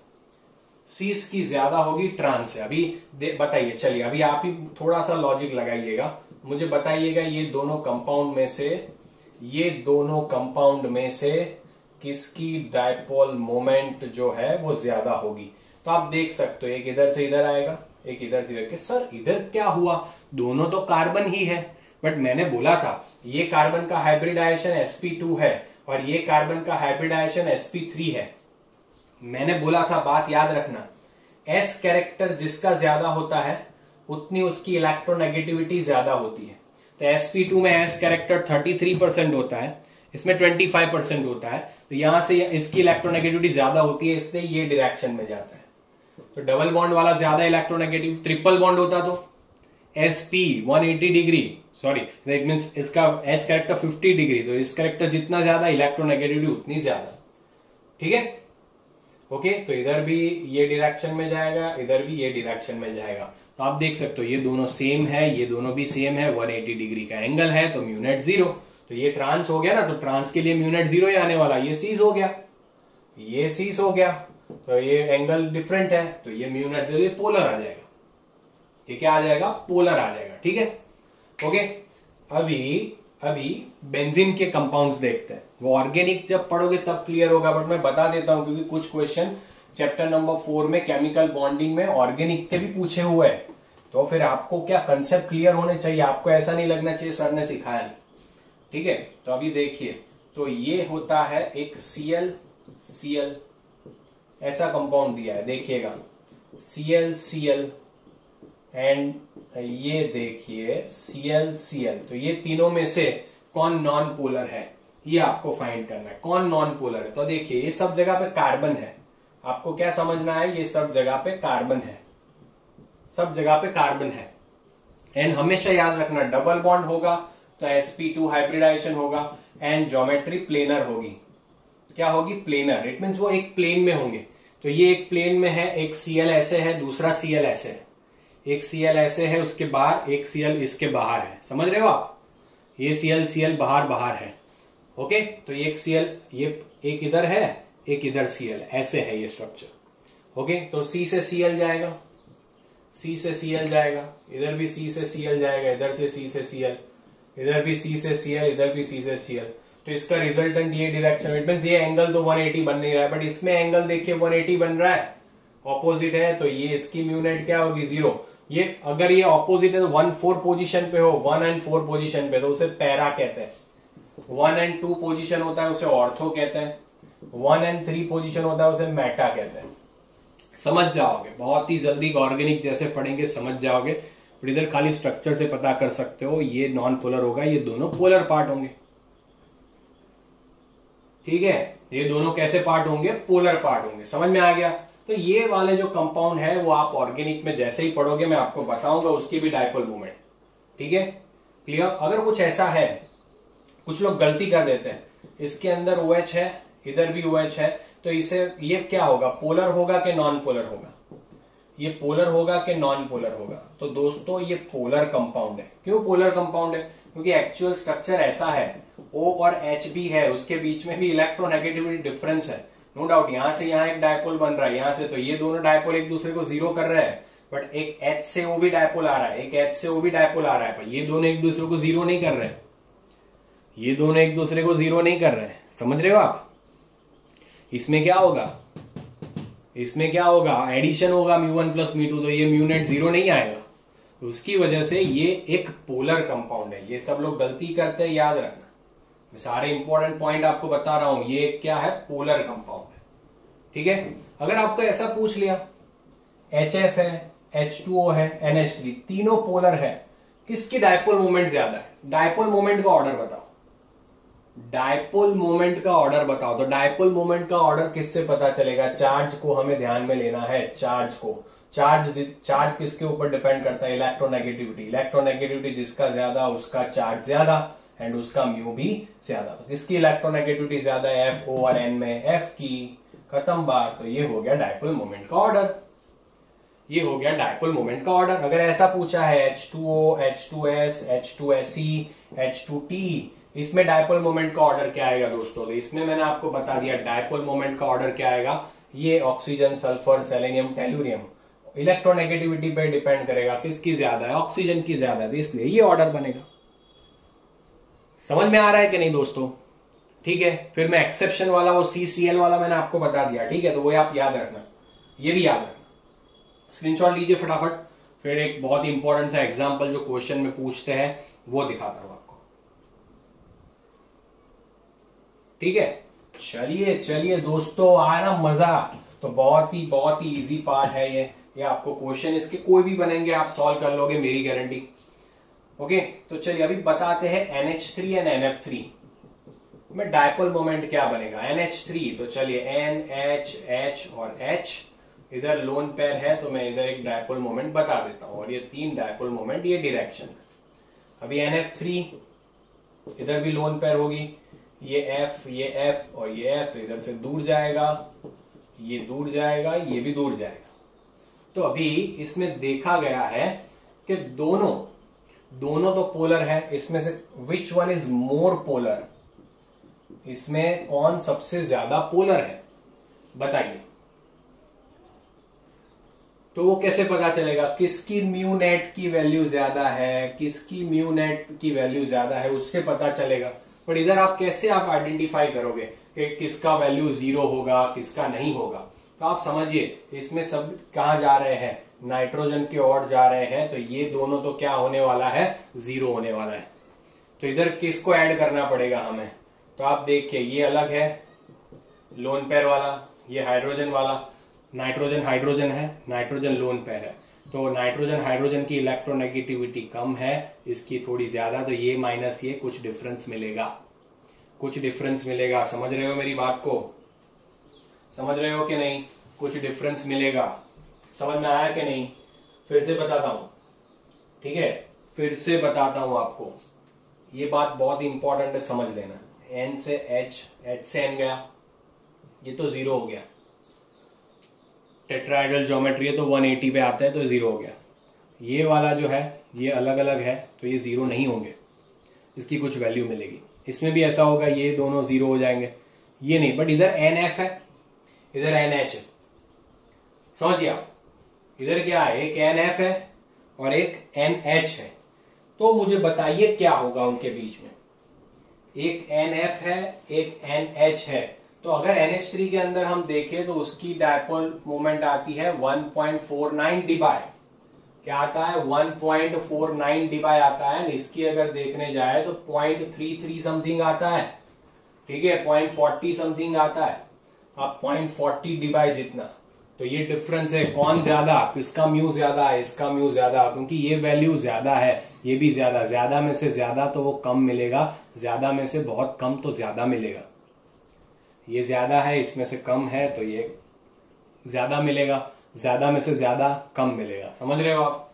सीस की ज्यादा होगी ट्रांस से। अभी बताइए, चलिए अभी आप ही थोड़ा सा लॉजिक लगाइएगा, मुझे बताइएगा ये दोनों कंपाउंड में से ये दोनों कंपाउंड में से किसकी डायपोल मोमेंट जो है वो ज्यादा होगी। तो आप देख सकते हो एक इधर से इधर आएगा, एक इधर से इधर के। सर इधर क्या हुआ, दोनों तो कार्बन ही है, बट मैंने बोला था ये कार्बन का हाइब्रिडाइजेशन एस पी टू है और ये कार्बन का हाइब्रिडाइजेशन एस पी थ्री है। मैंने बोला था, बात याद रखना, एस कैरेक्टर जिसका ज्यादा होता है उतनी उसकी इलेक्ट्रोनेगेटिविटी ज्यादा होती है। तो एस पी टू में एस कैरेक्टर तैंतीस परसेंट होता है, इसमें पच्चीस परसेंट होता है, तो यहां से इसकी इलेक्ट्रोनेगेटिविटी ज्यादा होती है, इसलिए ये डायरेक्शन में जाता है। तो डबल बॉन्ड वाला ज्यादा इलेक्ट्रोनेगेटिव, ट्रिपल बॉन्ड होता तो एस पी एक सौ अस्सी डिग्री, सॉरी दैट मींस इसका एस कैरेक्टर पचास डिग्री, तो इस कैरेक्टर जितना ज्यादा इलेक्ट्रोनेगेटिविटी उतनी ज्यादा। ठीक है, ओके। तो इधर भी ये डायरेक्शन में जाएगा, इधर भी ये डायरेक्शन में जाएगा। तो आप देख सकते हो ये दोनों सेम है, ये दोनों भी सेम है, एक सौ अस्सी डिग्री का एंगल है, तो म्यू नेट जीरो। तो ये ट्रांस हो गया ना, तो ट्रांस के लिए म्यू नेट जीरो ही आने वाला। ये सीस हो गया, ये सीस हो गया, तो ये एंगल डिफरेंट है, तो ये म्यू नेट ये पोलर आ जाएगा। ये क्या आ जाएगा? पोलर आ जाएगा। ठीक है, ओके। अभी अभी बेंजीन के कंपाउंड्स देखते हैं, वो ऑर्गेनिक जब पढ़ोगे तब क्लियर होगा, बट मैं बता देता हूं क्योंकि कुछ क्वेश्चन चैप्टर नंबर फोर में केमिकल बॉन्डिंग में ऑर्गेनिक के भी पूछे हुए हैं, तो फिर आपको क्या कंसेप्ट क्लियर होने चाहिए, आपको ऐसा नहीं लगना चाहिए सर ने सिखाया नहीं। ठीक है, तो अभी देखिए, तो ये होता है एक Cl Cl ऐसा कंपाउंड दिया है, देखिएगा Cl Cl एंड ये देखिए Cl Cl। तो ये तीनों में से कौन नॉन पोलर है, ये आपको फाइंड करना है, कौन नॉन पोलर है। तो देखिए ये सब जगह पे कार्बन है, आपको क्या समझना है, ये सब जगह पे कार्बन है, सब जगह पे कार्बन है। एंड हमेशा याद रखना डबल बॉन्ड होगा तो एस पी टू हाइब्रिडाइजेशन होगा एंड ज्योमेट्री प्लेनर होगी। क्या होगी? प्लेनर। इट मींस वो एक प्लेन में होंगे। तो ये एक प्लेन में है, एक Cl ऐसे है, दूसरा Cl ऐसे है, एक Cl ऐसे है उसके बाहर, एक Cl इसके बाहर है। समझ रहे हो आप? ये Cl Cl बाहर बाहर है। ओके, तो ये एक Cl, ये एक इधर है, एक इधर Cl, ऐसे है ये स्ट्रक्चर। ओके, तो C से Cl जाएगा, C से Cl जाएगा, इधर भी C से Cl जाएगा, इधर से C से Cl, इधर भी C से Cl, इधर भी C से Cl। तो इसका रिजल्टेंट ये डायरेक्शन, इट मींस ये एंगल तो एक सौ अस्सी बन नहीं रहा है, बट इसमें एंगल देखिए एक सौ अस्सी बन रहा है, ऑपोजिट है, तो ये इसकी म्यू नेट क्या होगी? जीरो। ये अगर ये ऑपोजिट है तो वन फोर पोजीशन पे हो, वन एंड फोर पोजीशन पे, तो उसे पैरा कहते हैं। वन एंड टू पोजीशन होता है उसे ऑर्थो कहते हैं, वन एंड थ्री पोजीशन होता है उसे मेटा कहते हैं। समझ जाओगे, बहुत ही जल्दी ऑर्गेनिक जैसे पढ़ेंगे समझ जाओगे। बट इधर खाली स्ट्रक्चर से पता कर सकते हो, ये नॉन पोलर होगा, ये दोनों पोलर पार्ट होंगे। ठीक है, ये दोनों कैसे पार्ट होंगे? पोलर पार्ट होंगे। समझ में आ गया? तो ये वाले जो कंपाउंड है वो आप ऑर्गेनिक में जैसे ही पढ़ोगे मैं आपको बताऊंगा उसकी भी डायपोल मोमेंट। ठीक है, क्लियर? अगर कुछ ऐसा है, कुछ लोग गलती कर देते हैं, इसके अंदर OH है, इधर भी OH है, तो इसे ये क्या होगा? पोलर होगा कि नॉन पोलर होगा? ये पोलर होगा कि नॉन पोलर होगा? तो दोस्तों ये पोलर कंपाउंड है। क्यों पोलर कंपाउंड है? क्योंकि एक्चुअल स्ट्रक्चर ऐसा है, O और H भी है, उसके बीच में भी इलेक्ट्रोनेगेटिविटी डिफरेंस है, नो डाउट। यहां से यहां एक डायपोल बन रहा है, यहां से, तो ये दोनों डायपोल एक दूसरे को जीरो कर रहे हैं, बट एक H से O भी डायपोल आ रहा है, एक H से O भी डायपोल आ रहा है, पर ये दोनों एक दूसरे को जीरो नहीं कर रहे हैं, ये दोनों एक दूसरे को जीरो नहीं कर रहे हैं। समझ रहे हो आप? इसमें क्या होगा? इसमें क्या होगा? एडिशन होगा mu one plus mu two, तो ये म्यू नेट जीरो नहीं आएगा। तो उसकी वजह से ये एक पोलर कंपाउंड है। ये सब लोग गलती करते हैं, याद रखना। मैं सारे इंपॉर्टेंट पॉइंट आपको बता रहा हूं, ये क्या है? पोलर कंपाउंड है। ठीक है, अगर आपको ऐसा पूछ लिया एच एफ है, एच टू ओ है, एन एच थ्री, तीनों पोलर है, किसकी डायपोल मोमेंट ज्यादा है? डायपोल मोमेंट का ऑर्डर बताओ, डायपोल मोमेंट का ऑर्डर बताओ। तो डायपोल मोमेंट का ऑर्डर किससे पता चलेगा? चार्ज को हमें ध्यान में लेना है, चार्ज को। चार्ज चार्ज किसके ऊपर डिपेंड करता है? इलेक्ट्रोनेगेटिविटी। इलेक्ट्रोनेगेटिविटी जिसका ज्यादा उसका चार्ज ज्यादा एंड उसका म्यू भी ज्यादा। तो किसकी इलेक्ट्रोनेगेटिविटी ज्यादा है? एफ ओ और एन में एफ की, खत्म बात। तो ये हो गया डायपोल मोमेंट का ऑर्डर, ये हो गया डायपोल मोमेंट का ऑर्डर। अगर ऐसा पूछा है H two O, H two S, H two S E, H two T, इसमें डायपोल मोमेंट का ऑर्डर क्या आएगा दोस्तों? तो इसमें मैंने आपको बता दिया डायपोल मोमेंट का ऑर्डर क्या आएगा। ये oxygen, sulphur, selenium, tellurium electronegativity पे डिपेंड करेगा, किसकी ज्यादा है, ऑक्सीजन की ज्यादा है, इसलिए ये ऑर्डर बनेगा। समझ में आ रहा है कि नहीं दोस्तों? ठीक है, फिर मैं एक्सेप्शन वाला वो सी सी एल वाला मैंने आपको बता दिया, ठीक है, तो वो आप याद रखना, ये भी याद रखना। स्क्रीनशॉट लीजिए फटाफट, फिर एक बहुत ही इंपॉर्टेंट सा एग्जांपल जो क्वेश्चन में पूछते हैं वो दिखाता हूं आपको। ठीक है, चलिए चलिए दोस्तों, आया ना मजा? तो बहुत ही बहुत ही इजी पार्ट है ये ये आपको क्वेश्चन इसके कोई भी बनेंगे आप सॉल्व कर लोगे, मेरी गारंटी। ओके, तो चलिए अभी बताते हैं N H three and N F three में डायपोल मोमेंट क्या बनेगा। एन एच थ्री, तो चलिए एन एच एच और H इधर लोन पेयर है, तो मैं इधर एक डायपोल मोमेंट बता देता हूं, और ये तीन डायपोल मोमेंट ये डायरेक्शन है। अभी एन एफ थ्री इधर भी लोन पेयर होगी, ये F, ये F और ये F, तो इधर से दूर जाएगा, ये दूर जाएगा, ये भी दूर जाएगा। तो अभी इसमें देखा गया है कि दोनों दोनों तो पोलर है, इसमें से which one is more polar, इसमें कौन सबसे ज्यादा पोलर है बताइए। तो वो कैसे पता चलेगा? किसकी म्यू नेट की वैल्यू ज्यादा है, किसकी म्यू नेट की वैल्यू ज्यादा है, उससे पता चलेगा। पर इधर आप कैसे आप आइडेंटिफाई करोगे कि किसका वैल्यू जीरो होगा, किसका नहीं होगा? तो आप समझिए, इसमें सब कहां जा रहे हैं, नाइट्रोजन की ओर जा रहे हैं, तो ये दोनों तो क्या होने वाला है, जीरो होने वाला है। तो इधर किसको ऐड करना पड़ेगा हमें? तो आप देखिए, ये अलग है लोन पेयर वाला, ये हाइड्रोजन वाला, नाइट्रोजन हाइड्रोजन है, नाइट्रोजन लोन पेयर है, तो नाइट्रोजन हाइड्रोजन की इलेक्ट्रोनेगेटिविटी कम है, इसकी थोड़ी ज्यादा, तो ये माइनस ये कुछ डिफरेंस मिलेगा, कुछ डिफरेंस मिलेगा। समझ रहे हो मेरी बात को? समझ रहे हो कि नहीं? कुछ डिफरेंस मिलेगा, समझ में आया कि नहीं? फिर से बताता हूं, ठीक है, फिर से बताता हूं आपको, ये बात बहुत इंपॉर्टेंट है, समझ लेना। N से H, H से N गया, ये तो जीरो हो गया। टेट्राहेड्रल ज्योमेट्री है तो वन एटी पे आता है, तो जीरो हो गया। ये वाला जो है ये अलग अलग है, तो ये जीरो नहीं होंगे, इसकी कुछ वैल्यू मिलेगी। इसमें भी ऐसा होगा, ये दोनों जीरो हो जाएंगे, ये नहीं। बट इधर एन एफ है, इधर एन एच है, समझिए आप, इधर क्या है, एक एन एफ है और एक एन एच है। तो मुझे बताइए क्या होगा उनके बीच में? एक एन एफ है, एक एन एच है, तो अगर एन एच थ्री के अंदर हम देखें तो उसकी डायपोल मोमेंट आती है one point four nine debye, क्या आता है, one point four nine debye आता है। इसकी अगर देखने जाए तो पॉइंट थ्री थ्री समथिंग आता है, ठीक है, पॉइंट फोर्टी समथिंग आता है, आप पॉइंट फोर्टी डी बाय जितना। तो ये डिफरेंस है, कौन ज्यादा, किसका म्यू ज्यादा है, इसका म्यू ज्यादा, क्योंकि ये वैल्यू ज्यादा है, ये भी ज्यादा, ज्यादा में से ज्यादा तो वो कम मिलेगा, ज्यादा में से बहुत कम तो ज्यादा मिलेगा। ये ज्यादा है, इसमें से कम है, तो ये ज्यादा मिलेगा, ज्यादा में से ज्यादा कम मिलेगा। समझ रहे हो आप?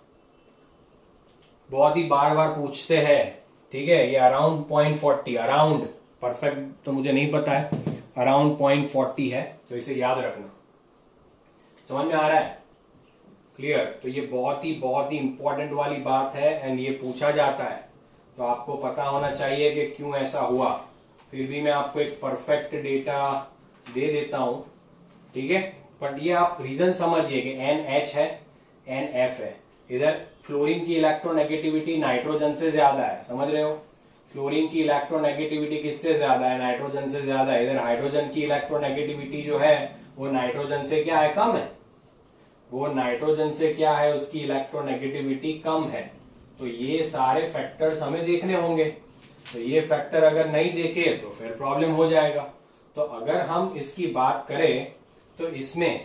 बहुत ही बार बार पूछते हैं, ठीक है। ये around point forty, around, perfect तो मुझे नहीं पता है, अराउंड पॉइंट फोर्टी है, तो इसे याद रखना। समझ में आ रहा है? क्लियर? तो ये बहुत ही बहुत ही इंपॉर्टेंट वाली बात है, एंड ये पूछा जाता है, तो आपको पता होना चाहिए कि क्यों ऐसा हुआ। फिर भी मैं आपको एक परफेक्ट डेटा दे देता हूं, ठीक है। बट ये आप रीजन समझिए कि एन एच है, एन एफ है, इधर फ्लोरीन की इलेक्ट्रोनेगेटिविटी नाइट्रोजन से ज्यादा है, समझ रहे हो? फ्लोरीन की इलेक्ट्रोनेगेटिविटी किससे ज्यादा है, नाइट्रोजन से ज्यादा है। इधर हाइड्रोजन की इलेक्ट्रोनेगेटिविटी जो है वो नाइट्रोजन से क्या है, कम है, वो नाइट्रोजन से क्या है, उसकी इलेक्ट्रोनेगेटिविटी कम है। तो ये सारे फैक्टर्स हमें देखने होंगे, तो ये फैक्टर अगर नहीं देखे तो फिर प्रॉब्लम हो जाएगा। तो अगर हम इसकी बात करें तो इसमें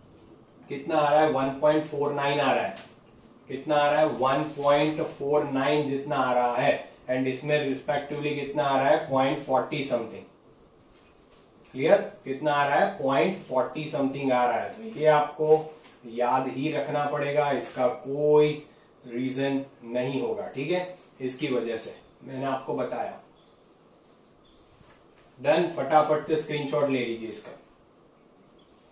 कितना आ रहा है, वन पॉइंट फोर नाइन आ रहा है, कितना आ रहा है, वन पॉइंट फोर नाइन जितना आ रहा है, एंड इसमें रिस्पेक्टिवली कितना आ रहा है, पॉइंट फोर्टी समथिंग। क्लियर? कितना आ रहा है, पॉइंट फोर्टी समथिंग आ रहा है। तो ये आपको याद ही रखना पड़ेगा, इसका कोई रीजन नहीं होगा, ठीक है। इसकी वजह से मैंने आपको बताया। डन, फटाफट से स्क्रीनशॉट ले लीजिए इसका।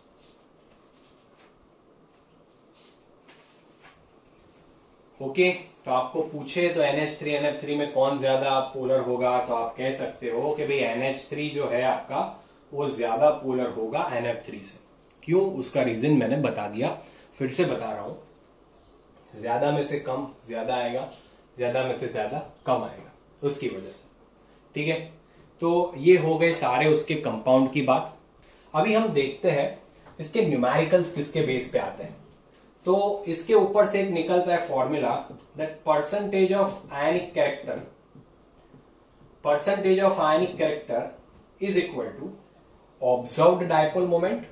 ओके, तो आपको पूछे तो N H three N F three में कौन ज्यादा पोलर होगा, तो आप कह सकते हो कि भाई एन एच थ्री जो है आपका वो ज्यादा पोलर होगा एन एफ थ्री से। क्यों, उसका रीजन मैंने बता दिया, फिर से बता रहा हूं। ज्यादा में से कम ज्यादा आएगा, ज्यादा में से ज्यादा कम आएगा, उसकी वजह से। ठीक है, तो ये हो गए सारे उसके कंपाउंड की बात। अभी हम देखते हैं इसके न्यूमेरिकल्स किसके बेस पे आते हैं। तो इसके ऊपर से एक निकलता है formula that percentage of ionic character percentage of ionic character is equal to observed dipole moment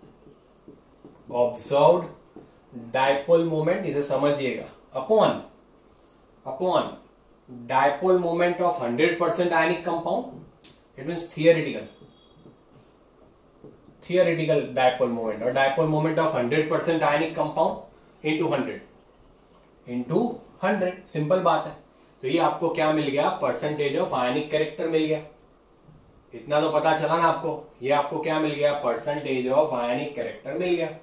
observed dipole moment इसे समझिएगा upon upon dipole moment of hundred percent ionic compound. It means theoretical theoretical dipole moment और dipole moment of hundred percent ionic compound into hundred into hundred. Simple बात है। तो ये आपको क्या मिल गया, परसेंटेज ऑफ आयनिक कैरेक्टर मिल गया। इतना तो पता चला ना आपको। ये आपको क्या मिल गया, परसेंटेज ऑफ आयनिक कैरेक्टर मिल गया।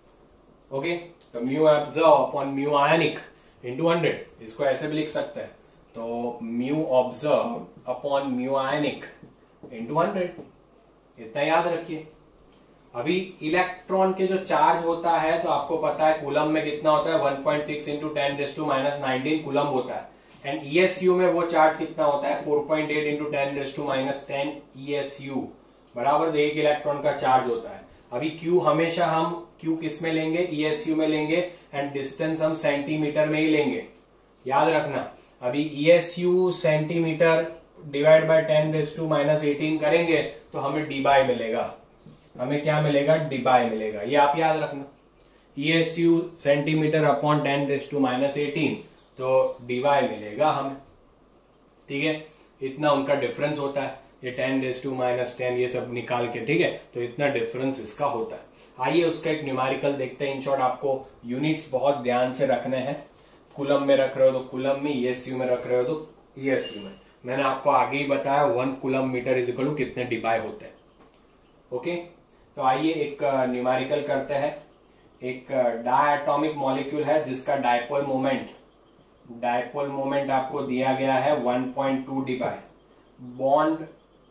ओके, तो mu observe upon mu ionic into hundred, इसको ऐसे भी लिख सकते हैं। तो mu observe upon mu ionic into hundred, इतना याद रखिए। अभी इलेक्ट्रॉन के जो चार्ज होता है तो आपको पता है कूलम में कितना होता है, one point six into ten raise to minus nineteen coulomb होता है। एंड ईएसयू में वो चार्ज कितना होता है, four point eight into ten raise to minus ten ESU बराबर एक इलेक्ट्रॉन का चार्ज होता है। अभी क्यू हमेशा हम क्यू किस में लेंगे, ईएसयू में लेंगे, एंड डिस्टेंस हम सेंटीमीटर में ही लेंगे, याद रखना। अभी ESU centimetre divide by ten raise to minus eighteen करेंगे तो हमें डी बाई मिलेगा। हमें क्या मिलेगा, डी बाई मिलेगा। ये आप याद रखना, ESU centimetre upon ten raise to minus eighteen, तो डी बाई मिलेगा हमें। ठीक है, इतना उनका डिफरेंस होता है। ये ten raise to minus ten ये सब निकाल के, ठीक है, तो इतना डिफरेंस इसका होता है। आइए उसका एक न्यूमेरिकल देखते हैं। इन शॉर्ट आपको यूनिट्स बहुत ध्यान से रखने हैं। कूलम में रख रहे हो तो कूलम में, ईएसयू में रख रहे हो तो ईएसयू में। मैंने आपको आगे ही बताया one coulomb metre is equal to कितने डी बाई होते हैं। ओके, तो आइए एक न्यूमेरिकल करते हैं। एक डायटॉमिक मॉलिक्यूल है जिसका डायपोल मोमेंट डायपोल मोमेंट आपको दिया गया है one point two debye. Bond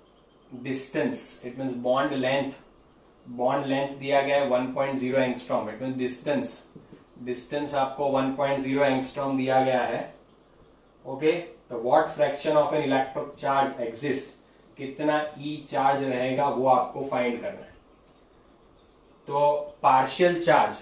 distance, it means bond length bond length दिया गया है one point zero angstrom. It means distance distance आपको वन पॉइंट ज़ीरो एंगस्ट्रॉम दिया गया है। ओके, तो what fraction of an electric charge exist, कितना E charge रहेगा वो आपको फाइंड करना है। तो partial charge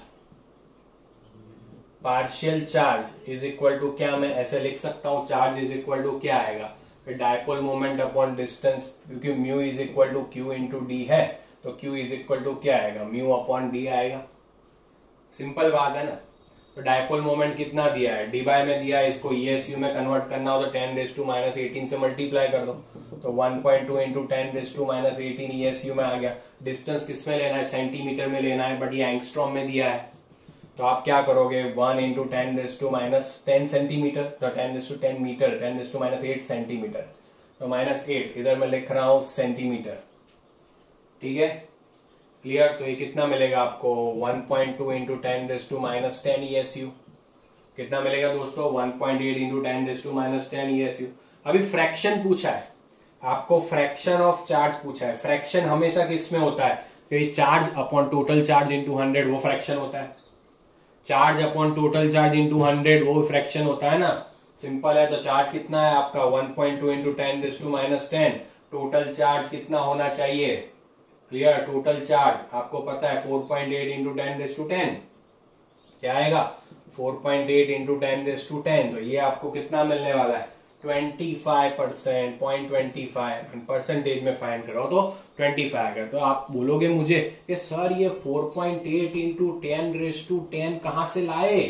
partial charge is equal to क्या, मैं ऐसे लिख सकता हूं, चार्ज इज इक्वल टू क्या आएगा, फिर डायपोल मोमेंट अपॉन डिस्टेंस, क्योंकि mu is equal to Q into D है, तो क्यू इज इक्वल टू क्या आएगा, म्यू अपॉन डी आएगा। सिंपल बात है ना। तो डायपोल मोमेंट कितना दिया है, डी बाई में दिया है, इसको ईएसयू में कन्वर्ट करना हो तो ten raise to minus eighteen से मल्टीप्लाई कर दो, तो one point two into ten raise to minus eighteen ESU में आ गया। डिस्टेंस किसमें लेना है, सेंटीमीटर में लेना है, बट ये एंगस्ट्रॉम में दिया है। तो आप क्या करोगे, one into ten raise to minus ten centimetre, तो ten raise to ten metre, ten raise to minus eight centimetre, तो माइनस एट, इधर मैं लिख रहा हूं सेंटीमीटर। ठीक है, क्लियर। तो ये कितना मिलेगा आपको, one point two into ten raise to minus ten ESU. कितना मिलेगा दोस्तों, one point eight into ten raise to minus ten ESU. अभी फ्रैक्शन पूछा है आपको, फ्रैक्शन ऑफ चार्ज पूछा है। फ्रैक्शन हमेशा किसमें होता है, तो charge upon total charge into hundred वो फ्रैक्शन होता है। Charge upon total charge into hundred वो फ्रैक्शन होता है ना। सिंपल है। तो चार्ज कितना है आपका, one point two into ten raise to minus ten. Total charge कितना होना चाहिए, क्लियर। टोटल चार्ज आपको पता है four point eight into ten raise to ten, क्या आएगा, four point eight into ten raise to ten. तो ये आपको कितना मिलने वाला है, twenty five percent, point twenty five percentage में फाइंड करो तो ट्वेंटी फाइव है। तो आप बोलोगे मुझे कि सर ये four point eight into ten raise to ten कहां से लाए,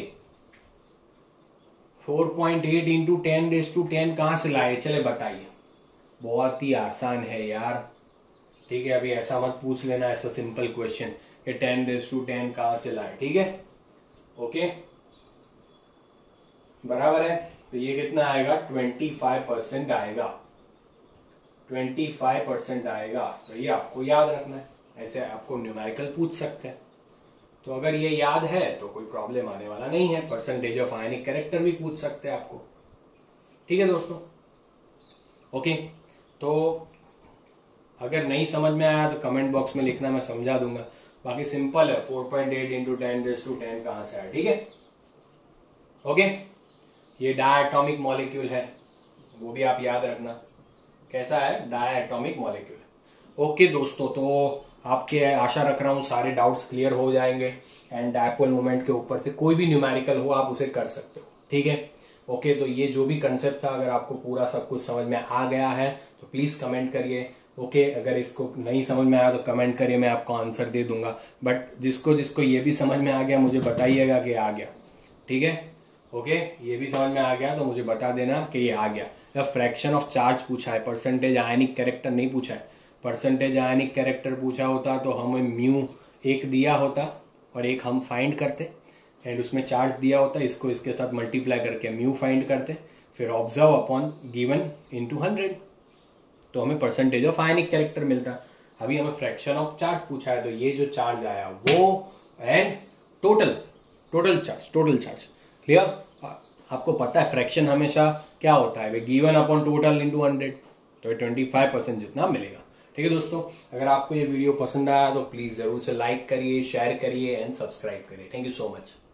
four point eight into ten raise to ten कहां से लाए, चले बताइए। बहुत ही आसान है यार, ठीक है। अभी ऐसा मत पूछ लेना, ऐसा सिंपल क्वेश्चन कि टेन रेज़ टू टेन कहां से लाए, ठीक है, ओके, बराबर है। तो ये कितना आएगा, ट्वेंटी फाइव परसेंट आएगा, ट्वेंटी फाइव परसेंट आएगा। तो ये आपको याद रखना है, ऐसे आपको न्यूमेरिकल पूछ सकते हैं। तो अगर ये याद है तो कोई प्रॉब्लम आने वाला नहीं है। परसेंटेज ऑफ आयनिक कैरेक्टर भी पूछ सकते हैं आपको। ठीक है दोस्तों, ओके। तो अगर नहीं समझ में आया तो कमेंट बॉक्स में लिखना, मैं समझा दूंगा। बाकी सिंपल है, four point eight into ten raise to ten कहां से आया। ठीक है, ओके। ये डायटोमिक मॉलिक्यूल है, वो भी आप याद रखना कैसा है, डायटोमिक मॉलिक्यूल। ओके दोस्तों, तो आपके आशा रख रहा हूं सारे डाउट्स क्लियर हो जाएंगे। एंड डायपोल मोमेंट के ऊपर से कोई भी न्यूमेरिकल हो आप उसे कर सकते हो। ठीक है, ओके। तो ये जो भी कंसेप्ट था, अगर आपको पूरा सब कुछ समझ में आ गया है तो प्लीज कमेंट करिए। ओके, अगर इसको नहीं समझ में आया तो कमेंट करिए, मैं आपको आंसर दे दूंगा। बट जिसको जिसको ये भी समझ में आ गया मुझे बताइएगा कि आ गया। ठीक है, ओके। ये भी समझ में आ गया तो मुझे बता देना कि ये आ गया। या फ्रैक्शन ऑफ चार्ज पूछा है, परसेंटेज आयनिक कैरेक्टर नहीं पूछा है। परसेंटेज आयनिक कैरेक्टर पूछा होता तो हमें म्यू एक दिया होता और एक हम फाइंड करते, एंड उसमें चार्ज दिया होता, इसको इसके साथ मल्टीप्लाई करके म्यू फाइंड करते, फिर observe upon given into hundred, तो हमें परसेंटेज ऑफ आयनिक कैरेक्टर मिलता। अभी हमें फ्रैक्शन ऑफ चार्ज पूछा है, तो ये जो चार्ज आया वो and total total charge total charge clear. आपको पता है फ्रैक्शन हमेशा क्या होता है, given upon total into hundred, तो ट्वेंटी फाइव परसेंट जितना मिलेगा। ठीक है दोस्तों, अगर आपको ये वीडियो पसंद आया तो प्लीज जरूर से लाइक करिए, शेयर करिए एंड सब्सक्राइब करिए। Thank you so much.